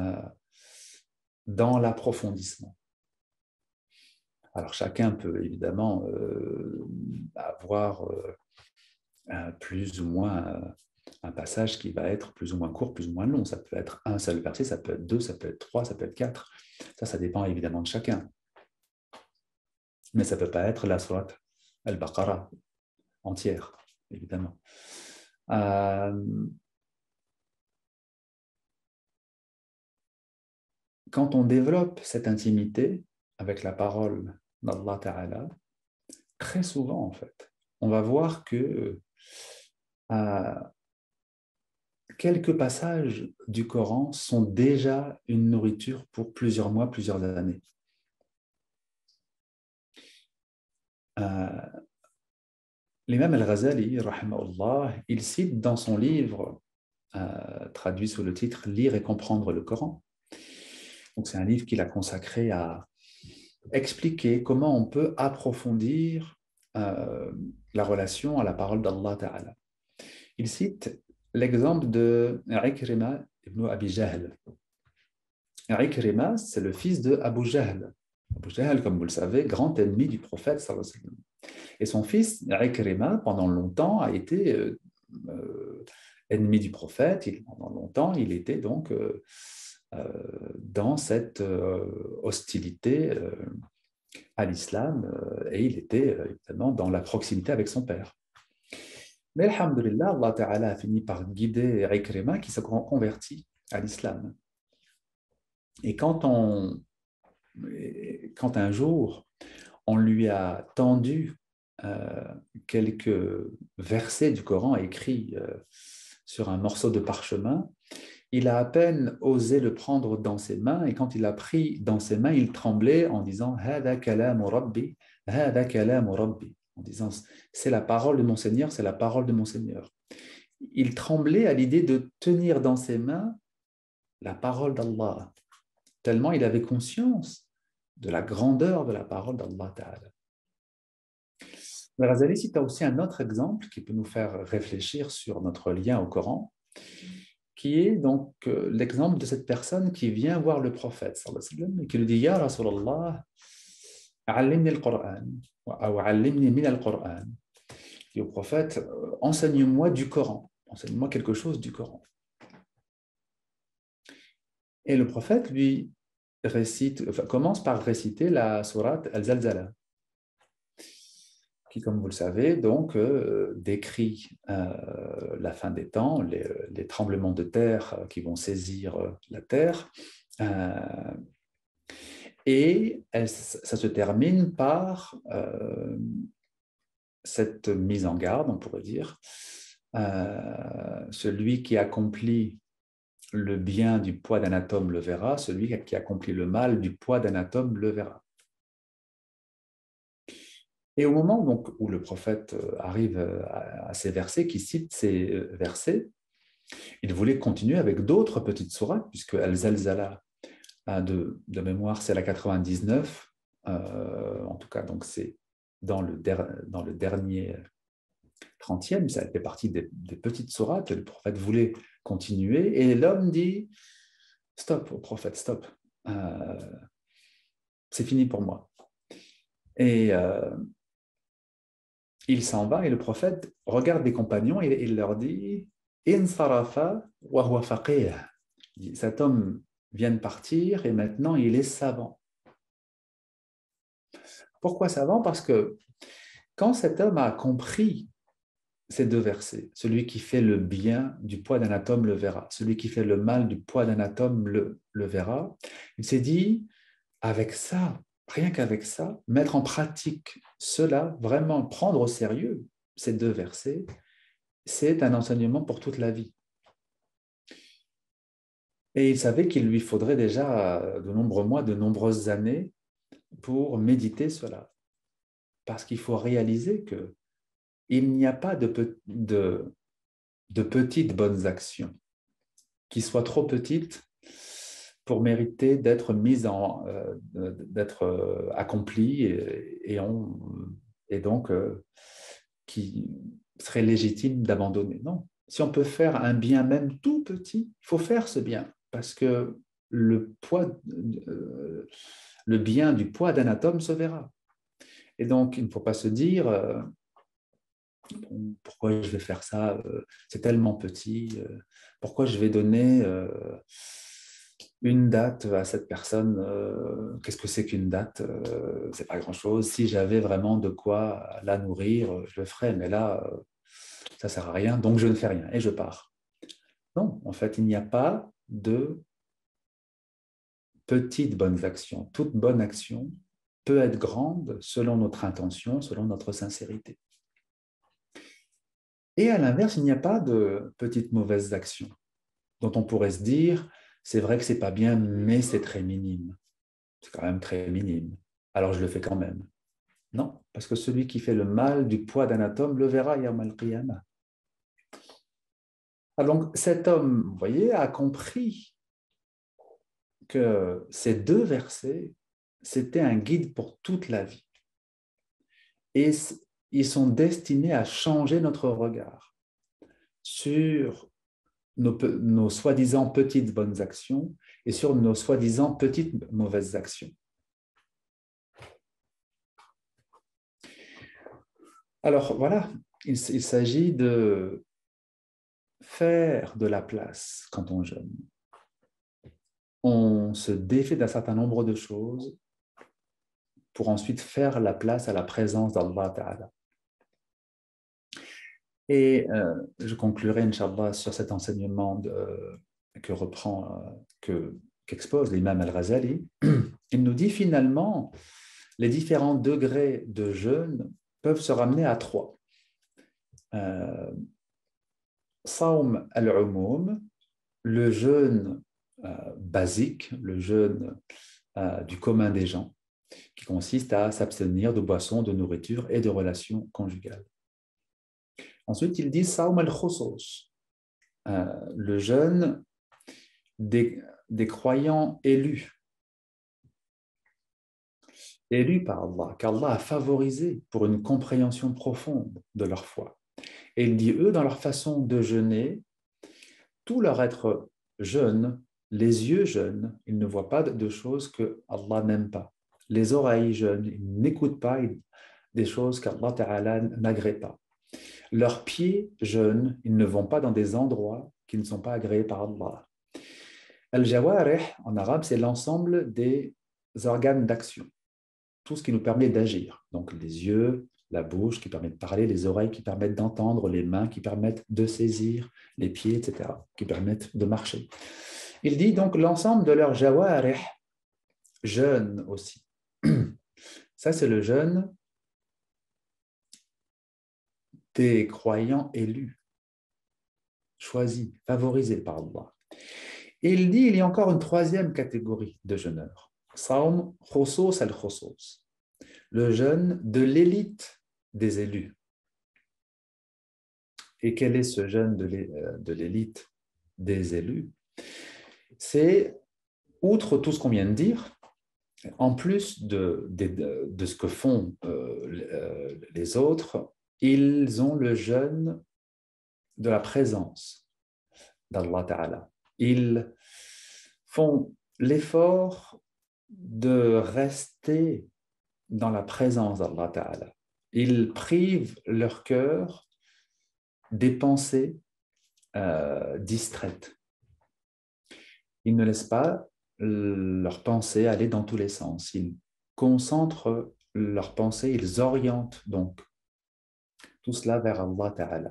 dans l'approfondissement. Alors chacun peut évidemment avoir plus ou moins un passage qui va être plus ou moins court, plus ou moins long. Ça peut être un seul verset, ça peut être deux, ça peut être trois, ça peut être quatre. Ça dépend évidemment de chacun. Mais ça ne peut pas être la sourate Al-Baqarah entière, évidemment. Quand on développe cette intimité avec la parole d'Allah Ta'ala, très souvent, en fait, on va voir que quelques passages du Coran sont déjà une nourriture pour plusieurs mois, plusieurs années. L'imam Al-Ghazali, rahimahullah, il cite dans son livre, traduit sous le titre « Lire et comprendre le Coran ». Donc c'est un livre qu'il a consacré à expliquer comment on peut approfondir la relation à la parole d'Allah Ta'ala. Il cite l'exemple de Ikrima ibn Abi Jahl. Ikrima, c'est le fils de Abu Jahl. Abu Jahl, comme vous le savez, grand ennemi du prophète sallallahu alayhi wa sallam. Et son fils, Ikrima, pendant longtemps, a été ennemi du prophète. Pendant longtemps, il était donc dans cette hostilité à l'islam et il était évidemment dans la proximité avec son père. Mais alhamdulillah, Allah Ta'ala a fini par guider Ikrima qui s'est converti à l'islam. Et quand un jour on lui a tendu quelques versets du Coran écrits sur un morceau de parchemin, il a à peine osé le prendre dans ses mains, et quand il l'a pris dans ses mains, il tremblait en disant « Hada kalamu Rabbi, hada kalamu Rabbi » en disant « C'est la parole de mon Seigneur, c'est la parole de mon Seigneur ». Il tremblait à l'idée de tenir dans ses mains la parole d'Allah, tellement il avait conscience de la grandeur de la parole d'Allah Ta'ala. Le Ghazali cite aussi un autre exemple qui peut nous faire réfléchir sur notre lien au Coran, qui est donc l'exemple de cette personne qui vient voir le prophète sallallahu alayhi wa sallam, et qui lui dit « Ya Rasulallah, allimni al-Qur'an, ou allimni min al-Qur'an » Et au prophète « Enseigne-moi du Coran, enseigne-moi quelque chose du Coran ». Et le prophète lui commence par réciter la sourate Al-Zalzala, qui, comme vous le savez, donc décrit la fin des temps, les tremblements de terre qui vont saisir la terre. Et ça se termine par cette mise en garde, on pourrait dire. Celui qui accomplit le bien du poids d'un atome le verra, celui qui accomplit le mal du poids d'un atome le verra. Et au moment donc, où le prophète arrive à ces versets, qui cite ces versets, il voulait continuer avec d'autres petites sourates, puisque Al-Zalzala de mémoire, c'est la 99. En tout cas, donc c'est dans le dernier 30e, ça fait partie des petites sourates. Le prophète voulait continuer et l'homme dit stop au prophète, stop. C'est fini pour moi. Et il s'en va et le prophète regarde les compagnons et il leur dit In sarafa wa huwa faqih. Cet homme vient de partir et maintenant il est savant. Pourquoi savant? Parce que quand cet homme a compris ces deux versets, celui qui fait le bien du poids d'un atome le verra, celui qui fait le mal du poids d'un atome le verra, il s'est dit, avec ça, rien qu'avec ça, mettre en pratique cela, vraiment prendre au sérieux ces deux versets, c'est un enseignement pour toute la vie. Et il savait qu'il lui faudrait déjà de nombreux mois, de nombreuses années pour méditer cela. Parce qu'il faut réaliser qu'il n'y a pas de petites bonnes actions qui soient trop petites pour mériter d'être mises d'être accomplies et donc qui serait légitime d'abandonner. Non. Si on peut faire un bien même tout petit, il faut faire ce bien parce que le bien du poids d'un atome se verra. Et donc, il ne faut pas se dire pourquoi je vais faire ça, c'est tellement petit, pourquoi je vais donner une date à cette personne, qu'est-ce que c'est qu'une date, c'est pas grand-chose, si j'avais vraiment de quoi la nourrir, je le ferais, mais là, ça sert à rien, donc je ne fais rien et je pars. Non, en fait, il n'y a pas de petites bonnes actions. Toute bonne action peut être grande selon notre intention, selon notre sincérité. Et à l'inverse, il n'y a pas de petites mauvaises actions dont on pourrait se dire, c'est vrai que c'est pas bien, mais c'est très minime. C'est quand même très minime. Alors je le fais quand même. Non, parce que celui qui fait le mal du poids d'un atome le verra yawm al-qiyamah. Donc cet homme, vous voyez, a compris que ces deux versets, c'était un guide pour toute la vie. Et ils sont destinés à changer notre regard sur nos soi-disant petites bonnes actions et sur nos soi-disant petites mauvaises actions. Alors voilà, il s'agit de faire de la place quand on jeûne. On se défait d'un certain nombre de choses pour ensuite faire la place à la présence d'Allah Ta'ala. Et je conclurai, Inch'Allah, sur cet enseignement qu'expose l'imam Al-Ghazali. Il nous dit finalement, les différents degrés de jeûne peuvent se ramener à trois. Sawm al-umum, le jeûne basique, le jeûne du commun des gens, qui consiste à s'abstenir de boissons, de nourriture et de relations conjugales. Ensuite, il dit Sawm al-khusus, le jeûne des croyants élus par Allah, qu'Allah a favorisé pour une compréhension profonde de leur foi. Et il dit, eux, dans leur façon de jeûner, tout leur être jeune, les yeux jeunes, ils ne voient pas de choses que Allah n'aime pas. Les oreilles jeunes, ils n'écoutent pas des choses qu'Allah Ta'ala n'agrée pas. Leurs pieds jeunes, ils ne vont pas dans des endroits qui ne sont pas agréés par Allah. Al-Jawarih, en arabe, c'est l'ensemble des organes d'action, tout ce qui nous permet d'agir. Donc les yeux, la bouche qui permet de parler, les oreilles qui permettent d'entendre, les mains qui permettent de saisir, les pieds, etc., qui permettent de marcher. Il dit donc l'ensemble de leur jawarih, jeûne aussi. Ça, c'est le jeûne des croyants élus, choisis, favorisés par Allah. Et il dit il y a encore une troisième catégorie de jeûneurs. Sawm khusus al-khusus, le jeûne de l'élite des élus. Et quel est ce jeûne de l'élite des élus? C'est outre tout ce qu'on vient de dire, en plus de ce que font les autres, ils ont le jeûne de la présence d'Allah Ta'ala. Ils font l'effort de rester dans la présence d'Allah Ta'ala. Ils privent leur cœur des pensées distraites. Ils ne laissent pas leurs pensées aller dans tous les sens. Ils concentrent leurs pensées, ils orientent donc tout cela vers Allah Ta'ala.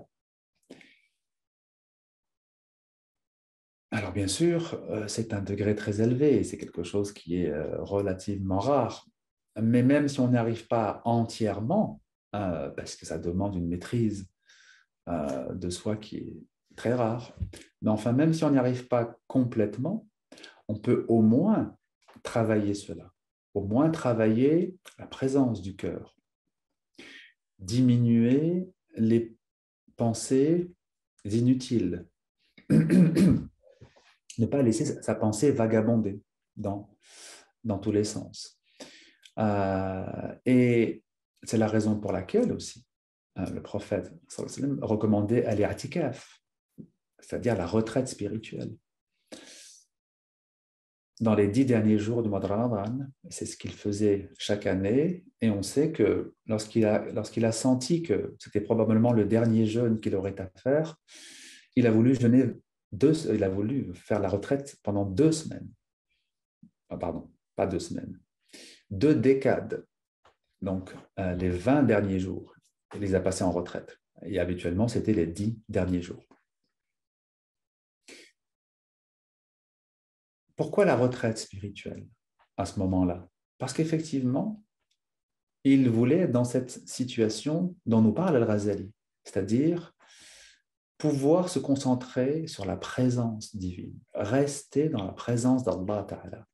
Alors bien sûr, c'est un degré très élevé, c'est quelque chose qui est relativement rare. Mais même si on n'y arrive pas entièrement, parce que ça demande une maîtrise de soi qui est très rare, mais enfin, même si on n'y arrive pas complètement, on peut au moins travailler cela, au moins travailler la présence du cœur, diminuer les pensées inutiles, ne pas laisser sa pensée vagabonder dans tous les sens. Et c'est la raison pour laquelle aussi le prophète sallallahu alayhi wa sallam recommandait al-i'tikaf, c'est-à-dire la retraite spirituelle. Dans les 10 derniers jours du mois de Ramadan, c'est ce qu'il faisait chaque année, et on sait que lorsqu'il a senti que c'était probablement le dernier jeûne qu'il aurait à faire, il a voulu faire la retraite pendant 2 semaines. Pardon, pas 2 semaines, 2 décades. Donc, les 20 derniers jours, il les a passés en retraite. Et habituellement, c'était les 10 derniers jours. Pourquoi la retraite spirituelle à ce moment-là? Parce qu'effectivement, il voulait être dans cette situation dont nous parle Al-Ghazali, c'est-à-dire pouvoir se concentrer sur la présence divine, rester dans la présence d'Allah Ta'ala.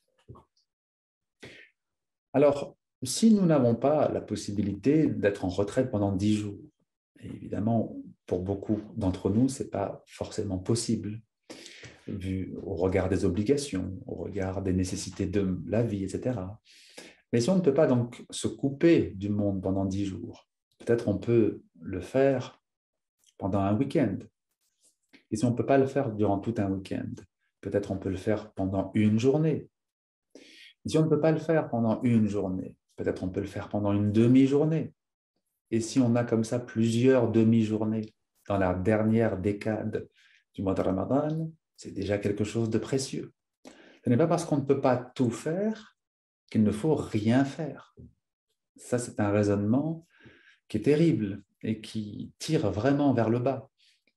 Alors, si nous n'avons pas la possibilité d'être en retraite pendant 10 jours, et évidemment, pour beaucoup d'entre nous, ce n'est pas forcément possible, vu au regard des obligations, au regard des nécessités de la vie, etc. Mais si on ne peut pas donc se couper du monde pendant 10 jours, peut-être on peut le faire pendant un week-end. Et si on ne peut pas le faire durant tout un week-end, peut-être on peut le faire pendant une journée. Et si on ne peut pas le faire pendant une journée, peut-être on peut le faire pendant une demi-journée. Et si on a comme ça plusieurs demi-journées dans la dernière décade du mois de Ramadan, c'est déjà quelque chose de précieux. Ce n'est pas parce qu'on ne peut pas tout faire qu'il ne faut rien faire. Ça, c'est un raisonnement qui est terrible et qui tire vraiment vers le bas.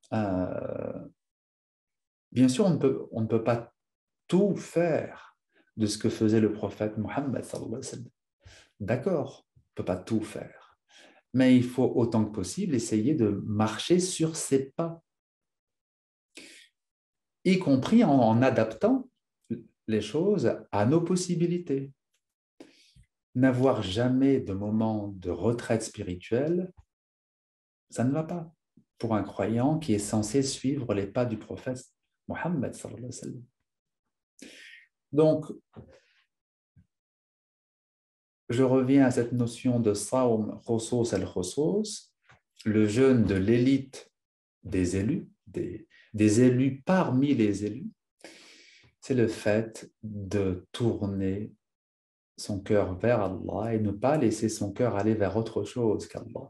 Bien sûr, on ne peut pas tout faire de ce que faisait le prophète Mohammed sallallahu alayhi wa sallam. D'accord, on ne peut pas tout faire. Mais il faut autant que possible essayer de marcher sur ses pas, y compris en adaptant les choses à nos possibilités. N'avoir jamais de moment de retraite spirituelle, ça ne va pas pour un croyant qui est censé suivre les pas du prophète Mohammed sallallahu alayhi wa sallam. Donc, je reviens à cette notion de Sawm Khosos al-Khosos, le jeûne de l'élite des élus, des élus parmi les élus, c'est le fait de tourner son cœur vers Allah et ne pas laisser son cœur aller vers autre chose qu'Allah.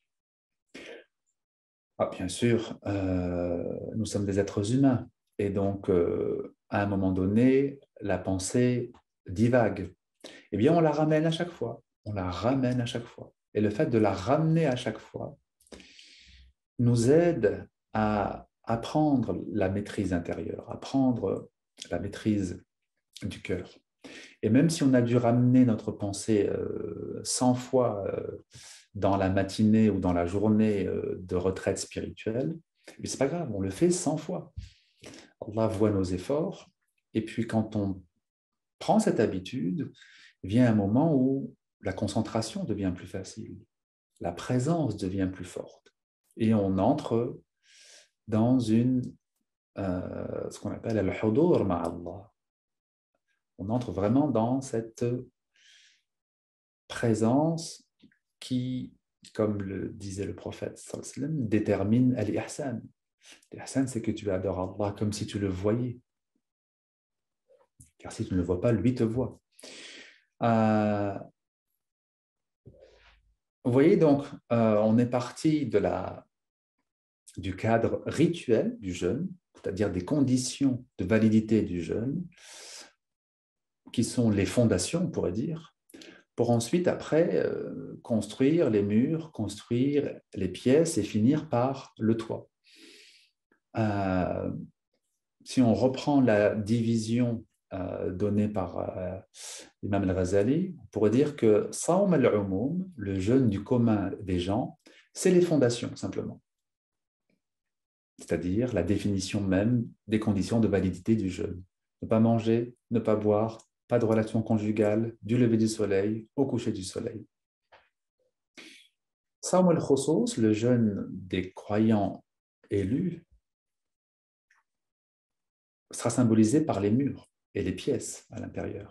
Bien sûr, nous sommes des êtres humains et donc à un moment donné, la pensée divague. Eh bien, on la ramène à chaque fois. On la ramène à chaque fois. Et le fait de la ramener à chaque fois nous aide à apprendre la maîtrise intérieure, à prendre la maîtrise du cœur. Et même si on a dû ramener notre pensée 100 fois dans la matinée ou dans la journée de retraite spirituelle, mais ce n'est pas grave, on le fait 100 fois. Allah voit nos efforts. Et puis quand on prend cette habitude, vient un moment où la concentration devient plus facile, la présence devient plus forte. Et on entre dans ce qu'on appelle al-hudur ma'Allah, On entre vraiment dans cette présence qui, comme le disait le prophète, sallallahu alayhi wa sallam, détermine al-ihsan. L'ihsan, c'est que tu adores Allah comme si tu le voyais. Car si tu ne le vois pas, lui te voit. Vous voyez donc, on est parti du cadre rituel du jeûne, c'est-à-dire des conditions de validité du jeûne, qui sont les fondations, on pourrait dire, pour ensuite, après, construire les murs, construire les pièces et finir par le toit. Si on reprend la division donnée par l'imam al-Ghazali, on pourrait dire que Sawm al-Umum, le jeûne du commun des gens, c'est les fondations simplement. C'est-à-dire la définition même des conditions de validité du jeûne. Ne pas manger, ne pas boire, pas de relation conjugale, du lever du soleil au coucher du soleil. Sawm al-Khusus, le jeûne des croyants élus, sera symbolisé par les murs et les pièces à l'intérieur.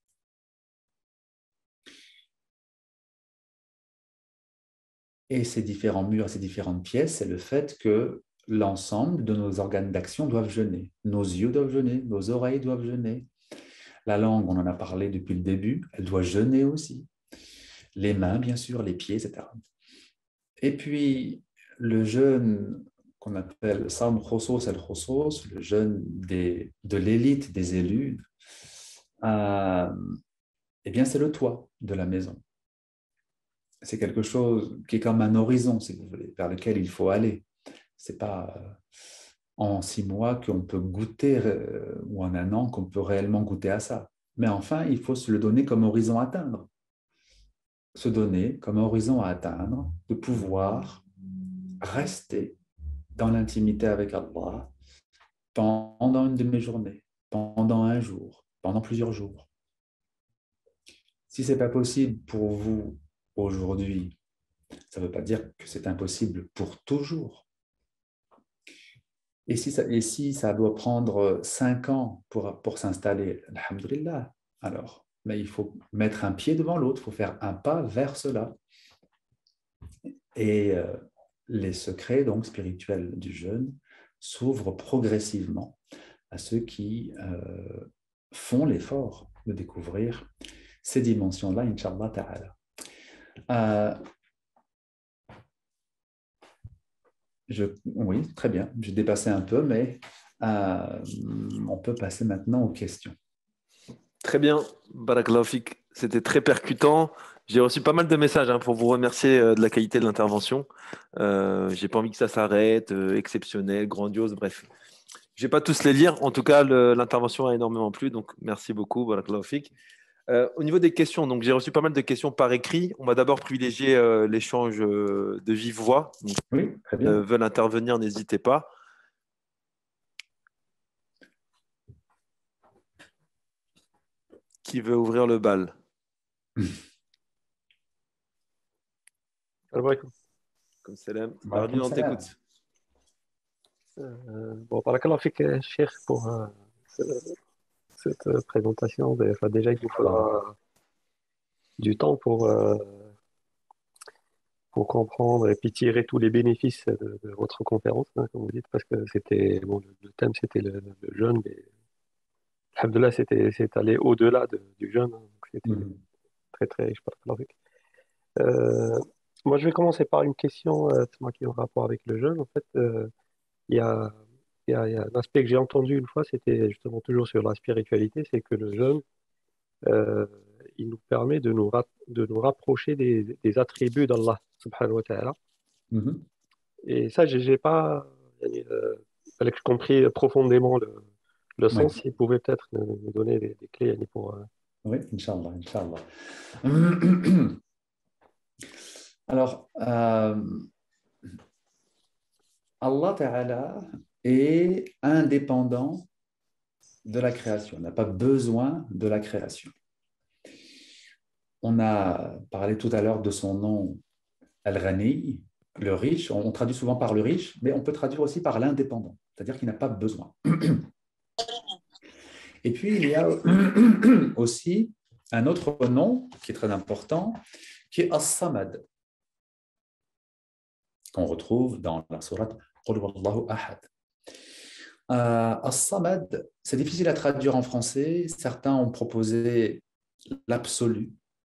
Et ces différents murs, ces différentes pièces, c'est le fait que l'ensemble de nos organes d'action doivent jeûner. Nos yeux doivent jeûner, nos oreilles doivent jeûner. La langue, on en a parlé depuis le début, elle doit jeûner aussi. Les mains, bien sûr, les pieds, etc. Et puis, le jeûne qu'on appelle Sawm Khosos el-Khosos, le jeûne de l'élite des élus, eh bien, c'est le toit de la maison. C'est quelque chose qui est comme un horizon, si vous voulez, vers lequel il faut aller. Ce n'est pas en 6 mois qu'on peut goûter, ou en 1 an qu'on peut réellement goûter à ça. Mais enfin, il faut se le donner comme horizon à atteindre. Se donner comme horizon à atteindre, de pouvoir rester dans l'intimité avec Allah pendant une demi-journée, pendant un jour, pendant plusieurs jours. Si ce n'est pas possible pour vous aujourd'hui, ça ne veut pas dire que c'est impossible pour toujours. Et si ça doit prendre 5 ans pour s'installer, alhamdoulilah, alors, mais il faut mettre un pied devant l'autre, il faut faire un pas vers cela. Et les secrets donc spirituels du jeûne s'ouvrent progressivement à ceux qui font l'effort de découvrir ces dimensions-là, Inch'Allah ta'ala. Oui, très bien. J'ai dépassé un peu, mais on peut passer maintenant aux questions. Très bien, Barakallahu fik. C'était très percutant. J'ai reçu pas mal de messages pour vous remercier de la qualité de l'intervention. J'ai pas envie que ça s'arrête, exceptionnel, grandiose, bref. Je vais pas tous les lire. En tout cas, l'intervention a énormément plu, donc merci beaucoup, Barakallahu fik. Au niveau des questions, donc j'ai reçu pas mal de questions par écrit. On va d'abord privilégier l'échange de vive voix. Donc, oui, très bien. veulent intervenir, n'hésitez pas. Qui veut ouvrir le bal? Salam alaikum. Comme Salam. Bienvenue dans t'écoute. Bon, barakallahu fik, Cheikh, pour cette présentation. Enfin, déjà, il vous faudra du temps pour comprendre et puis tirer tous les bénéfices de votre conférence, comme vous dites, parce que c'était bon, le thème, c'était le jeûne, mais alhamdoulilah, c'est allé au-delà du jeûne, donc c'était très, très riche. Barakallahu fik. Moi, je vais commencer par une question qui est en rapport avec le jeûne. En fait, il y a, il y a un aspect que j'ai entendu une fois, c'était justement toujours sur la spiritualité, c'est que le jeûne, euh, il nous permet de nous rapprocher des attributs d'Allah, subhanahu wa ta'ala. Et ça, j'ai pas fallait que je compris profondément le sens. S'il pouvait peut-être nous donner des clés pour... Oui, Inch'Allah, Inch'Allah. Alors, Allah Ta'ala est indépendant de la création, n'a pas besoin de la création. On a parlé tout à l'heure de son nom Al-Ghani, le riche. On traduit souvent par le riche, mais on peut traduire aussi par l'indépendant, c'est-à-dire qu'il n'a pas besoin. Et puis, il y a aussi un autre nom qui est très important, qui est As-Samad, qu'on retrouve dans la sourate Qul Huwallahu Ahad. As-Samad, c'est difficile à traduire en français. Certains ont proposé l'absolu,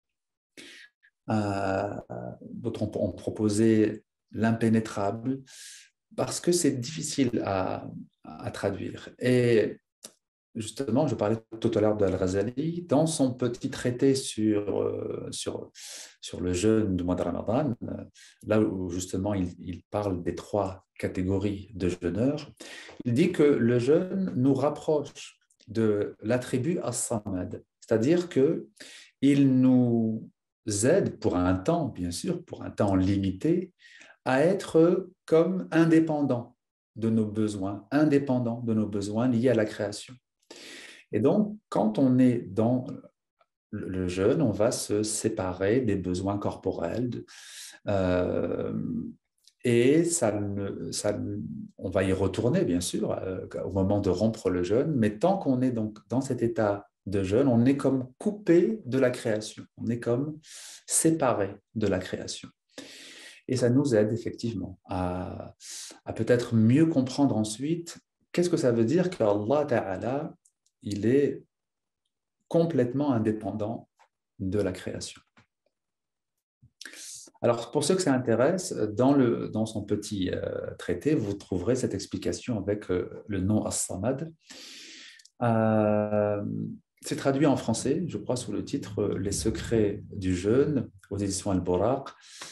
d'autres ont proposé l'impénétrable, parce que c'est difficile à traduire. Et justement, je parlais tout à l'heure d'Al-Ghazali, dans son petit traité sur le jeûne du mois de Ramadan, là où justement il parle des 3 catégories de jeûneurs, il dit que le jeûne nous rapproche de l'attribut as-samad, c'est-à-dire qu'il nous aide pour un temps, bien sûr, pour un temps limité, à être comme indépendants de nos besoins liés à la création. Et donc, quand on est dans le jeûne, on va se séparer des besoins corporels et on va y retourner, bien sûr, au moment de rompre le jeûne, mais tant qu'on est donc dans cet état de jeûne, on est comme coupé de la création, on est comme séparé de la création. Et ça nous aide effectivement à peut-être mieux comprendre ensuite qu'est-ce que ça veut dire qu'Allah Ta'ala, il est complètement indépendant de la création. Alors, pour ceux que ça intéresse, dans son petit traité, vous trouverez cette explication avec le nom As-Samad. C'est traduit en français, je crois, sous le titre « Les secrets du jeûne » aux éditions Al-Buraq.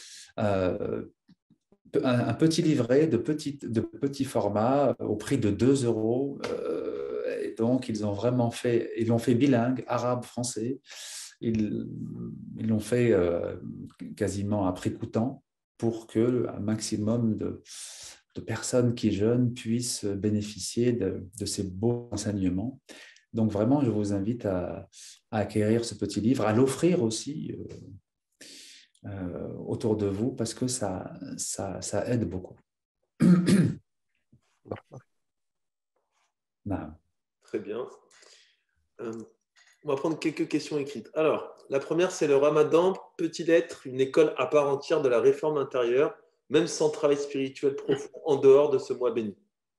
Un petit livret de petit format au prix de 2 €. Et donc, ils l'ont fait bilingue, arabe, français. Ils l'ont fait quasiment à prix coûtant pour qu'un maximum de personnes qui jeûnent puissent bénéficier de ces beaux enseignements. Donc, vraiment, je vous invite à acquérir ce petit livre, à l'offrir aussi autour de vous parce que ça aide beaucoup. Très bien. On va prendre quelques questions écrites. Alors, la première, c'est le Ramadan peut-il être une école à part entière de la réforme intérieure, même sans travail spirituel profond, en dehors de ce mois béni?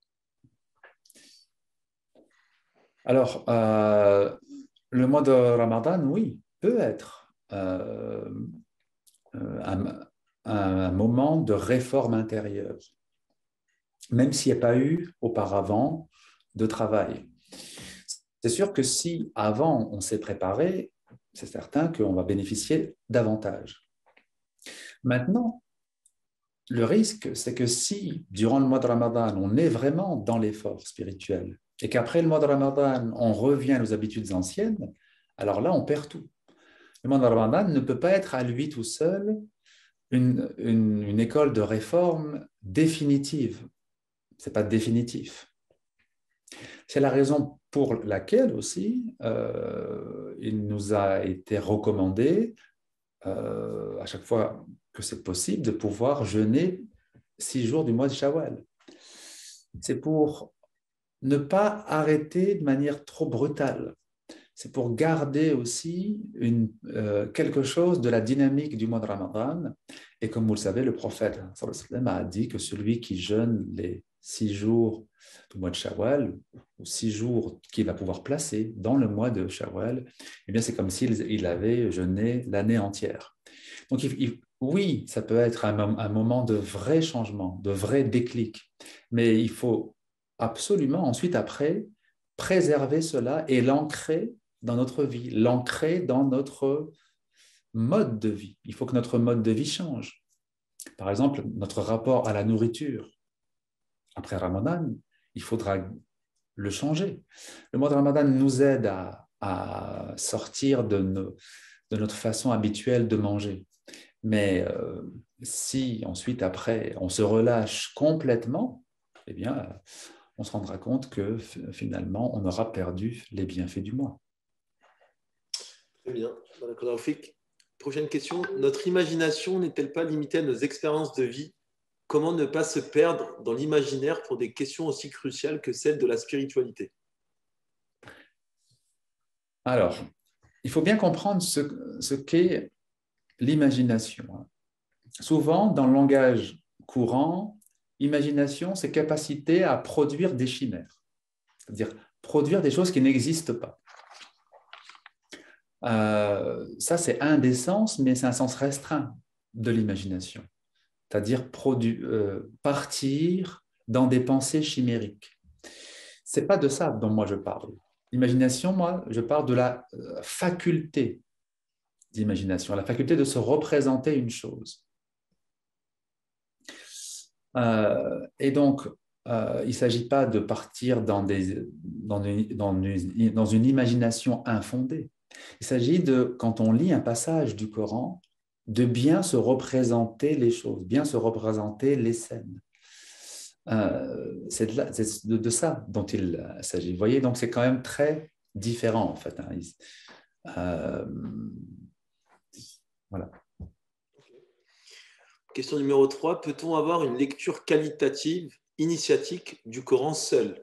Alors, le mois de Ramadan, oui, peut être un moment de réforme intérieure, même s'il n'y a pas eu auparavant de travail. C'est sûr que si avant on s'est préparé, c'est certain qu'on va bénéficier davantage. Maintenant, le risque, c'est que si, durant le mois de Ramadan, on est vraiment dans l'effort spirituel et qu'après le mois de Ramadan, on revient à nos habitudes anciennes, alors là, on perd tout. Le mois de Ramadan ne peut pas être à lui tout seul une école de réforme définitive. Ce n'est pas définitif. C'est la raison pour laquelle aussi il nous a été recommandé à chaque fois que c'est possible de pouvoir jeûner 6 jours du mois de Shawwal. C'est pour ne pas arrêter de manière trop brutale. C'est pour garder aussi quelque chose de la dynamique du mois de Ramadan. Et comme vous le savez, le prophète sallallahu alayhi wa sallam a dit que celui qui jeûne les 6 jours du mois de Shawwal, ou 6 jours qu'il va pouvoir placer dans le mois de Shawwal, eh bien c'est comme s'il avait jeûné l'année entière. Donc oui, ça peut être un moment de vrai changement, de vrai déclic, mais il faut absolument ensuite, après, préserver cela et l'ancrer dans notre vie, l'ancrer dans notre mode de vie. Il faut que notre mode de vie change. Par exemple, notre rapport à la nourriture. Après Ramadan, il faudra le changer. Le mois de Ramadan nous aide à sortir de notre façon habituelle de manger. Mais si ensuite, après, on se relâche complètement, eh bien, on se rendra compte que finalement, on aura perdu les bienfaits du mois. Très bien. Prochaine question. Notre imagination n'est-elle pas limitée à nos expériences de vie? Comment ne pas se perdre dans l'imaginaire pour des questions aussi cruciales que celles de la spiritualité? Alors, il faut bien comprendre ce qu'est l'imagination. Souvent, dans le langage courant, imagination, c'est capacité à produire des chimères, c'est-à-dire produire des choses qui n'existent pas. Ça, c'est un des sens, mais c'est un sens restreint de l'imagination, c'est-à-dire partir dans des pensées chimériques. Ce n'est pas de ça dont moi je parle. L'imagination, moi, je parle de la faculté d'imagination, la faculté de se représenter une chose. Et donc, il ne s'agit pas de partir dans une imagination infondée. Il s'agit de, quand on lit un passage du Coran, de bien se représenter les choses, bien se représenter les scènes. C'est de ça dont il s'agit. Vous voyez, donc c'est quand même très différent en fait. Voilà. Question numéro 3. Peut-on avoir une lecture qualitative, initiatique du Coran seul?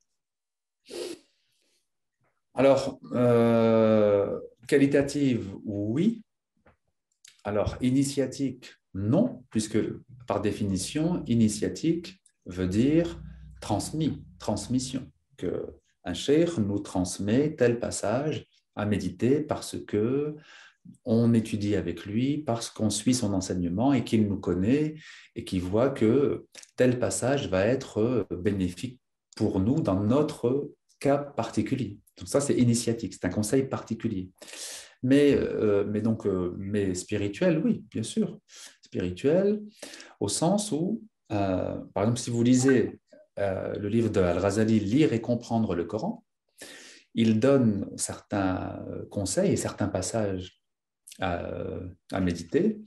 Alors, qualitative, oui. Alors, initiatique, non, puisque par définition, initiatique veut dire transmis, transmission, qu'un cheikh nous transmet tel passage à méditer parce que on étudie avec lui, parce qu'on suit son enseignement et qu'il nous connaît et qu'il voit que tel passage va être bénéfique pour nous dans notre cas particulier. Donc ça, c'est initiatique, c'est un conseil particulier. Mais spirituel, oui, bien sûr. Spirituel, au sens où, par exemple, si vous lisez le livre de Al-Ghazali, Lire et comprendre le Coran, il donne certains conseils et certains passages à méditer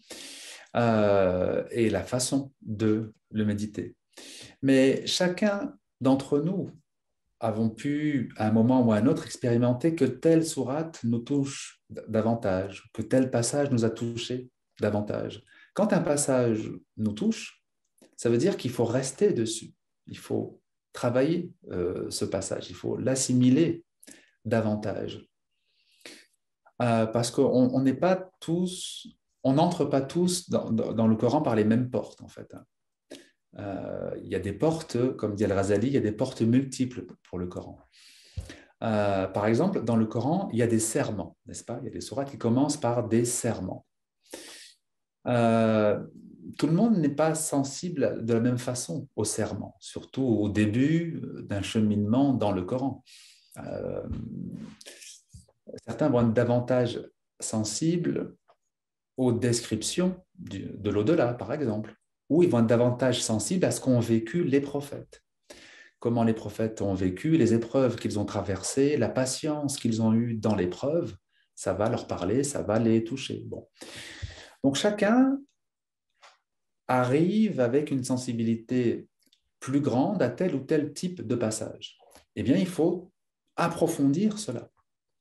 et la façon de le méditer. Mais chacun d'entre nous avons pu, à un moment ou à un autre, expérimenter que telle sourate nous touche davantage, que tel passage nous a touché davantage. Quand un passage nous touche, ça veut dire qu'il faut rester dessus. Il faut travailler ce passage, il faut l'assimiler davantage. Parce qu'on n'est pas tous, on n'entre pas tous dans le Coran par les mêmes portes, en fait. Il y a des portes, comme dit Al-Ghazali, il y a des portes multiples pour le Coran. Par exemple, dans le Coran, il y a des serments, n'est-ce pas? Il y a des sourates qui commencent par des serments. Tout le monde n'est pas sensible de la même façon aux serments, surtout au début d'un cheminement dans le Coran. Certains vont être davantage sensibles aux descriptions de l'au-delà, par exemple, ou ils vont être davantage sensibles à ce qu'ont vécu les prophètes. Comment les prophètes ont vécu, les épreuves qu'ils ont traversées, la patience qu'ils ont eue dans l'épreuve, ça va leur parler, ça va les toucher. Bon. Donc chacun arrive avec une sensibilité plus grande à tel ou tel type de passage. Eh bien, il faut approfondir cela.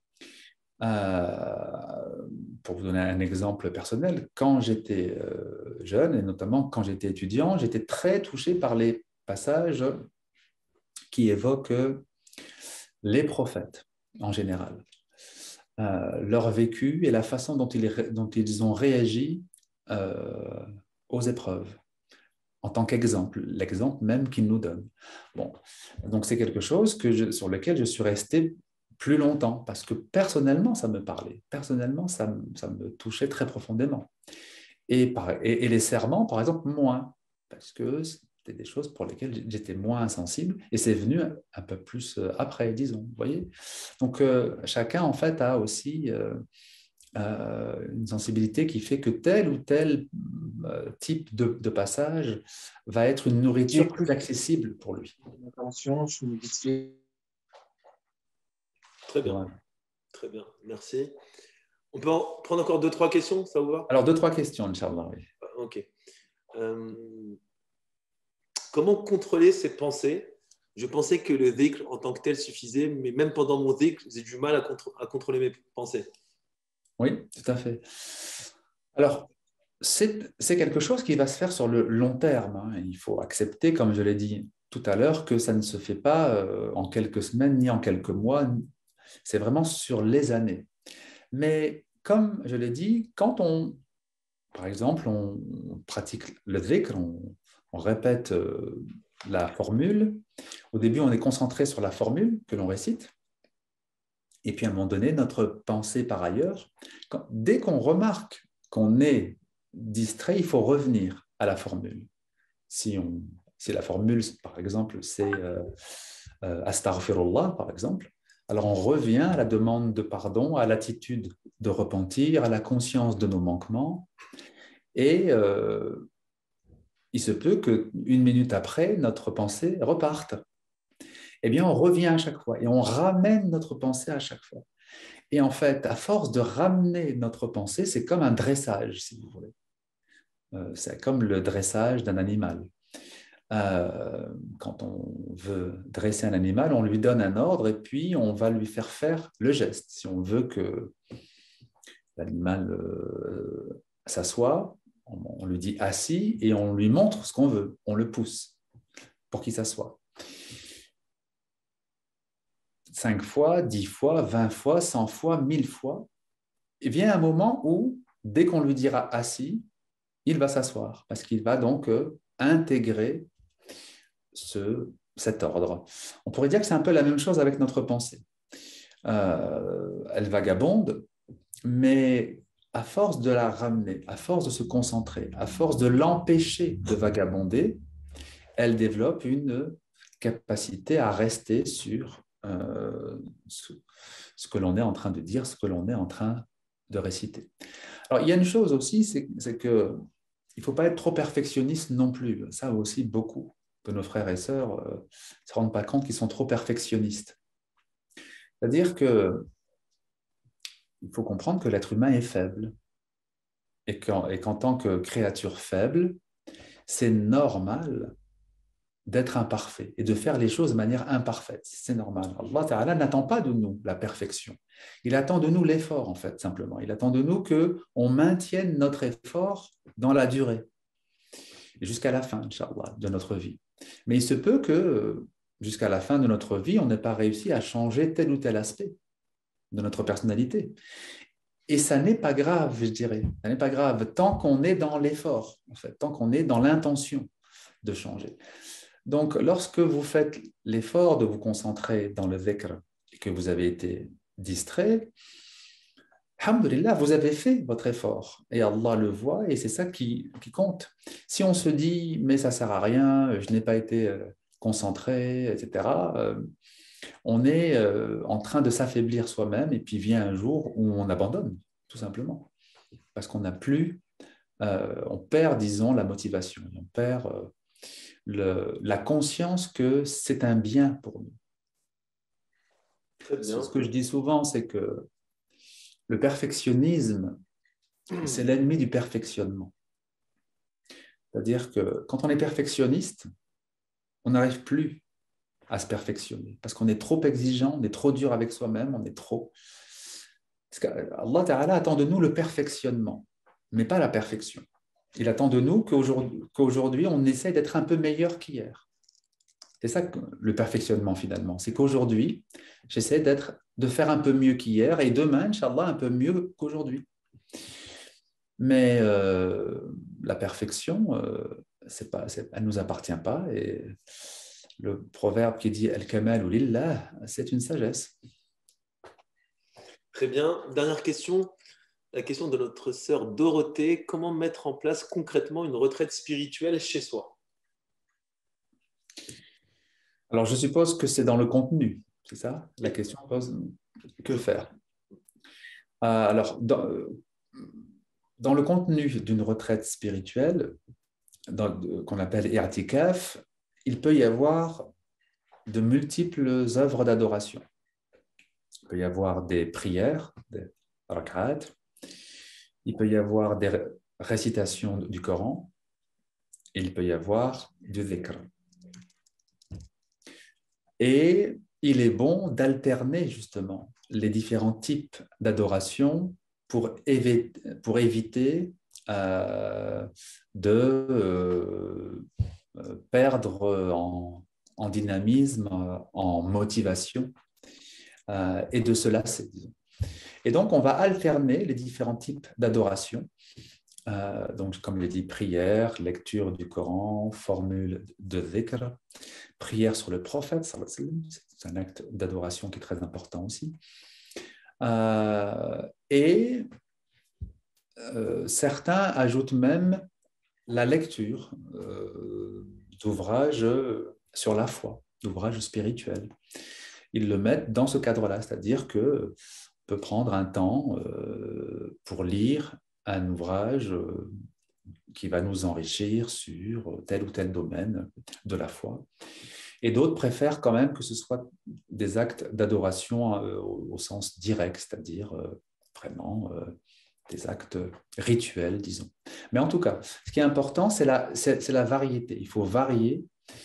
Pour vous donner un exemple personnel, quand j'étais jeune, et notamment quand j'étais étudiant, j'étais très touché par les passages qui évoquent les prophètes en général, leur vécu et la façon dont ils ont réagi aux épreuves, en tant qu'exemple, l'exemple même qu'ils nous donnent. Bon, donc c'est quelque chose sur lequel je suis resté plus longtemps, parce que personnellement, ça me parlait. Personnellement, ça me touchait très profondément. Et les serments, par exemple, moins, parce que c'était des choses pour lesquelles j'étais moins insensible, et c'est venu un peu plus après, disons, vous voyez. Donc, chacun, en fait, a aussi une sensibilité qui fait que tel ou tel type de passage va être une nourriture plus accessible pour lui. Attention, je suis Très bien. Voilà. Très bien, merci. On peut prendre encore 2-3 questions, ça vous va? Alors, 2-3 questions, Inch'Allah. Oui. Ok. Comment contrôler ces pensées? Je pensais que le dhikr en tant que tel suffisait, mais même pendant mon dhikr, j'ai du mal à contrôler mes pensées. Oui, tout à fait. Alors, c'est quelque chose qui va se faire sur le long terme. Hein. Il faut accepter, comme je l'ai dit tout à l'heure, que ça ne se fait pas en quelques semaines ni en quelques mois. C'est vraiment sur les années. Mais comme je l'ai dit, quand par exemple, on pratique le dhikr, on répète la formule, au début, on est concentré sur la formule que l'on récite, et puis à un moment donné, notre pensée par ailleurs, dès qu'on remarque qu'on est distrait, il faut revenir à la formule. Si la formule, par exemple, c'est Astaghfirullah, par exemple, alors on revient à la demande de pardon, à l'attitude de repentir, à la conscience de nos manquements, et il se peut qu'une minute après, notre pensée reparte. Eh bien, on revient à chaque fois et on ramène notre pensée à chaque fois. Et en fait, à force de ramener notre pensée, c'est comme un dressage, si vous voulez. C'est comme le dressage d'un animal. Quand on veut dresser un animal, on lui donne un ordre et puis on va lui faire le geste. Si on veut que l'animal s'assoie, on lui dit assis et on lui montre ce qu'on veut. On le pousse pour qu'il s'assoie. 5 fois, 10 fois, 20 fois, 100 fois, 1000 fois. Il vient un moment où, dès qu'on lui dira assis, il va s'asseoir parce qu'il va donc intégrer cet ordre. On pourrait dire que c'est un peu la même chose avec notre pensée. Elle vagabonde, mais à force de la ramener, à force de se concentrer, à force de l'empêcher de vagabonder, elle développe une capacité à rester sur ce que l'on est en train de dire, ce que l'on est en train de réciter. Alors, il y a une chose aussi, c'est que il ne faut pas être trop perfectionniste non plus. Ça aussi, beaucoup de nos frères et sœurs ne se rendent pas compte qu'ils sont trop perfectionnistes. C'est-à-dire qu'il faut comprendre que l'être humain est faible et qu'en tant que créature faible, c'est normal d'être imparfait et de faire les choses de manière imparfaite. C'est normal. Allah Ta'ala n'attend pas de nous la perfection. Il attend de nous l'effort, en fait, simplement. Il attend de nous qu'on maintienne notre effort dans la durée, jusqu'à la fin, Inch'Allah, de notre vie. Mais il se peut que jusqu'à la fin de notre vie, on n'ait pas réussi à changer tel ou tel aspect de notre personnalité. Et ça n'est pas grave, je dirais. Ça n'est pas grave tant qu'on est dans l'effort, en fait, tant qu'on est dans l'intention de changer. Donc, lorsque vous faites l'effort de vous concentrer dans le dhikr et que vous avez été distrait, alhamdoulilah, vous avez fait votre effort et Allah le voit et c'est ça qui compte. Si on se dit, mais ça ne sert à rien, je n'ai pas été concentré, etc., on est en train de s'affaiblir soi-même et puis vient un jour où on abandonne, tout simplement. Parce qu'on n'a plus, on perd, disons, la motivation, on perd la conscience que c'est un bien pour nous. Très bien. Ce que je dis souvent, c'est que le perfectionnisme, c'est l'ennemi du perfectionnement. C'est-à-dire que quand on est perfectionniste, on n'arrive plus à se perfectionner parce qu'on est trop exigeant, on est trop dur avec soi-même, on est trop... Allah Ta'ala attend de nous le perfectionnement, mais pas la perfection. Il attend de nous qu'aujourd'hui, on essaie d'être un peu meilleur qu'hier. C'est ça le perfectionnement finalement. C'est qu'aujourd'hui, j'essaie de faire un peu mieux qu'hier et demain, Inch'Allah, un peu mieux qu'aujourd'hui. Mais la perfection, elle ne nous appartient pas. Et le proverbe qui dit Al-Kamal ou Lillah, c'est une sagesse. Très bien. Dernière question. La question de notre sœur Dorothée. Comment mettre en place concrètement une retraite spirituelle chez soi? Alors, je suppose que c'est dans le contenu, c'est ça? La question pose que faire? Alors, dans le contenu d'une retraite spirituelle, qu'on appelle i'tikaf, il peut y avoir de multiples œuvres d'adoration. Il peut y avoir des prières, des rak'at, il peut y avoir des récitations du Coran, et il peut y avoir du dhikr. Et il est bon d'alterner justement les différents types d'adoration pour éviter de perdre en dynamisme, en motivation. et de se lasser, disons. Et donc, on va alterner les différents types d'adoration. Donc, comme je l'ai dit, prière, lecture du Coran, formule de dhikr, prière sur le prophète, c'est un acte d'adoration qui est très important aussi. Et certains ajoutent même la lecture d'ouvrages sur la foi, d'ouvrages spirituels. Ils le mettent dans ce cadre-là, c'est-à-dire qu'on peut prendre un temps pour lire un ouvrage qui va nous enrichir sur tel ou tel domaine de la foi. Et d'autres préfèrent quand même que ce soit des actes d'adoration au sens direct, c'est-à-dire vraiment des actes rituels, disons. Mais en tout cas, ce qui est important, c'est la variété. Il faut varier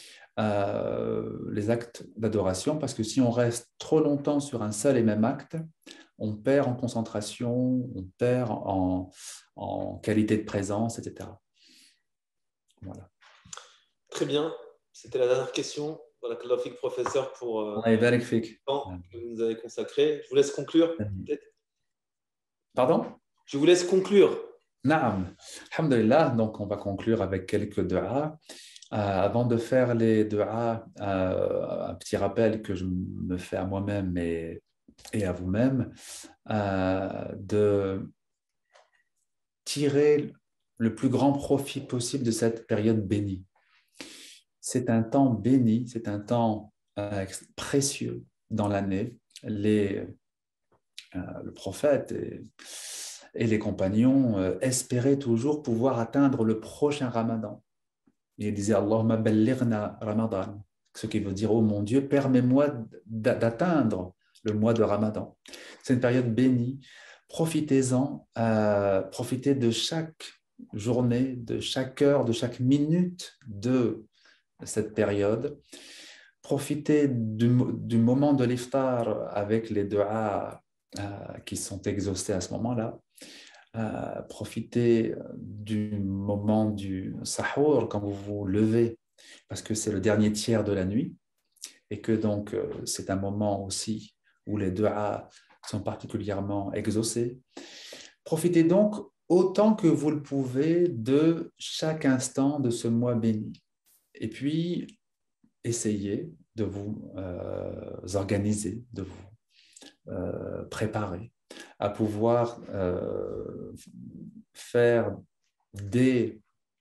les actes d'adoration parce que si on reste trop longtemps sur un seul et même acte, on perd en concentration, on perd en qualité de présence, etc. Voilà. Très bien. C'était la dernière question. Voilà, Rafik, professeur, pour le temps que vous nous avez consacré. Je vous laisse conclure, peut-être. Pardon? Je vous laisse conclure. Naam. Alhamdulillah. Donc, on va conclure avec quelques du'as. Avant de faire les du'as, un petit rappel que je me fais à moi-même et à vous-même, de tirer le plus grand profit possible de cette période bénie. C'est un temps béni, c'est un temps précieux dans l'année. Le prophète et les compagnons espéraient toujours pouvoir atteindre le prochain Ramadan. Il disait Allahumma ballighna Ramadan, ce qui veut dire oh mon Dieu, permets-moi d'atteindre le mois de Ramadan. C'est une période bénie. Profitez-en, profitez de chaque journée, de chaque heure, de chaque minute de cette période. Profitez du moment de l'iftar avec les du'as qui sont exaucés à ce moment-là. Profitez du moment du sahur quand vous vous levez, parce que c'est le dernier tiers de la nuit et que donc c'est un moment aussi où les du'as sont particulièrement exaucés. Profitez donc autant que vous le pouvez de chaque instant de ce mois béni. Et puis, essayez de vous organiser, de vous préparer à pouvoir faire des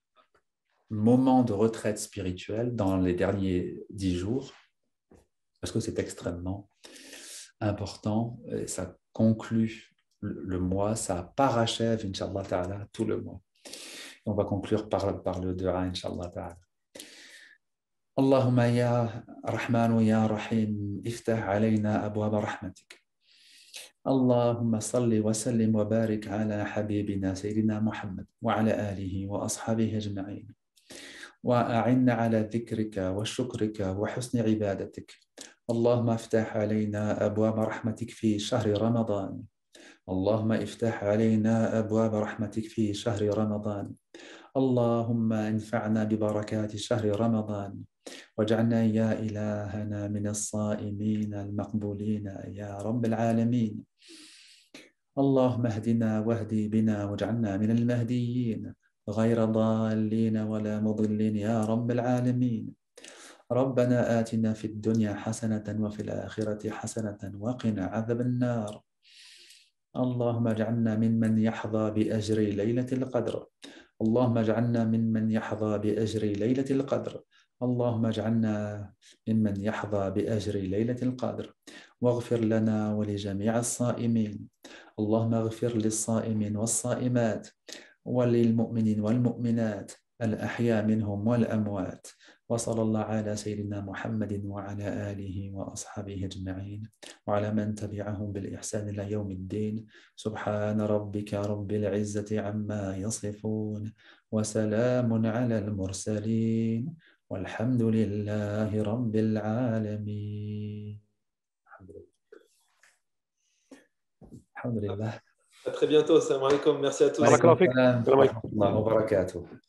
moments de retraite spirituelle dans les derniers 10 jours, parce que c'est extrêmement important et ça conclut le mois, ça parachève, Inch'Allah Ta'ala, tout le mois. On va conclure par le dua, Inch'Allah Ta'ala. اللهم يا رحمن يا رحيم افتح علينا أبواب رحمتك اللهم صل وسلم وبارك على حبيبنا سيدنا محمد وعلى آله وأصحابه أجمعين وأعنا على ذكرك وشكرك وحسن عبادتك اللهم افتح علينا أبواب رحمتك في شهر رمضان اللهم افتح علينا أبواب رحمتك في شهر رمضان اللهم انفعنا ببركات شهر رمضان واجعلنا يا إلهنا من الصائمين المقبولين يا رب العالمين اللهم اهدنا واهدي بنا واجعلنا من المهديين غير ضالين ولا مضلين يا رب العالمين ربنا آتنا في الدنيا حسنة وفي الآخرة حسنة وقنا عذاب النار اللهم اجعلنا ممن يحظى بأجر ليلة القدر اللهم اجعلنا ممن يحظى بأجر ليلة القدر اللهم اجعلنا ممن يحظى بأجر ليلة القدر واغفر لنا ولجميع الصائمين اللهم اغفر للصائمين والصائمات وللمؤمنين والمؤمنات الأحياء منهم والأموات وصلى الله على سيدنا محمد وعلى آله وأصحابه أجمعين وعلى من تبعهم بالإحسان إلى يوم الدين سبحان ربك رب العزة عما يصفون وسلام على المرسلين والحمد لله رب العالمين الحمد لله À très bientôt. Salam alaikum. Merci à tous. Wa alaikum salam wa rahmatullahi wa barakatuh.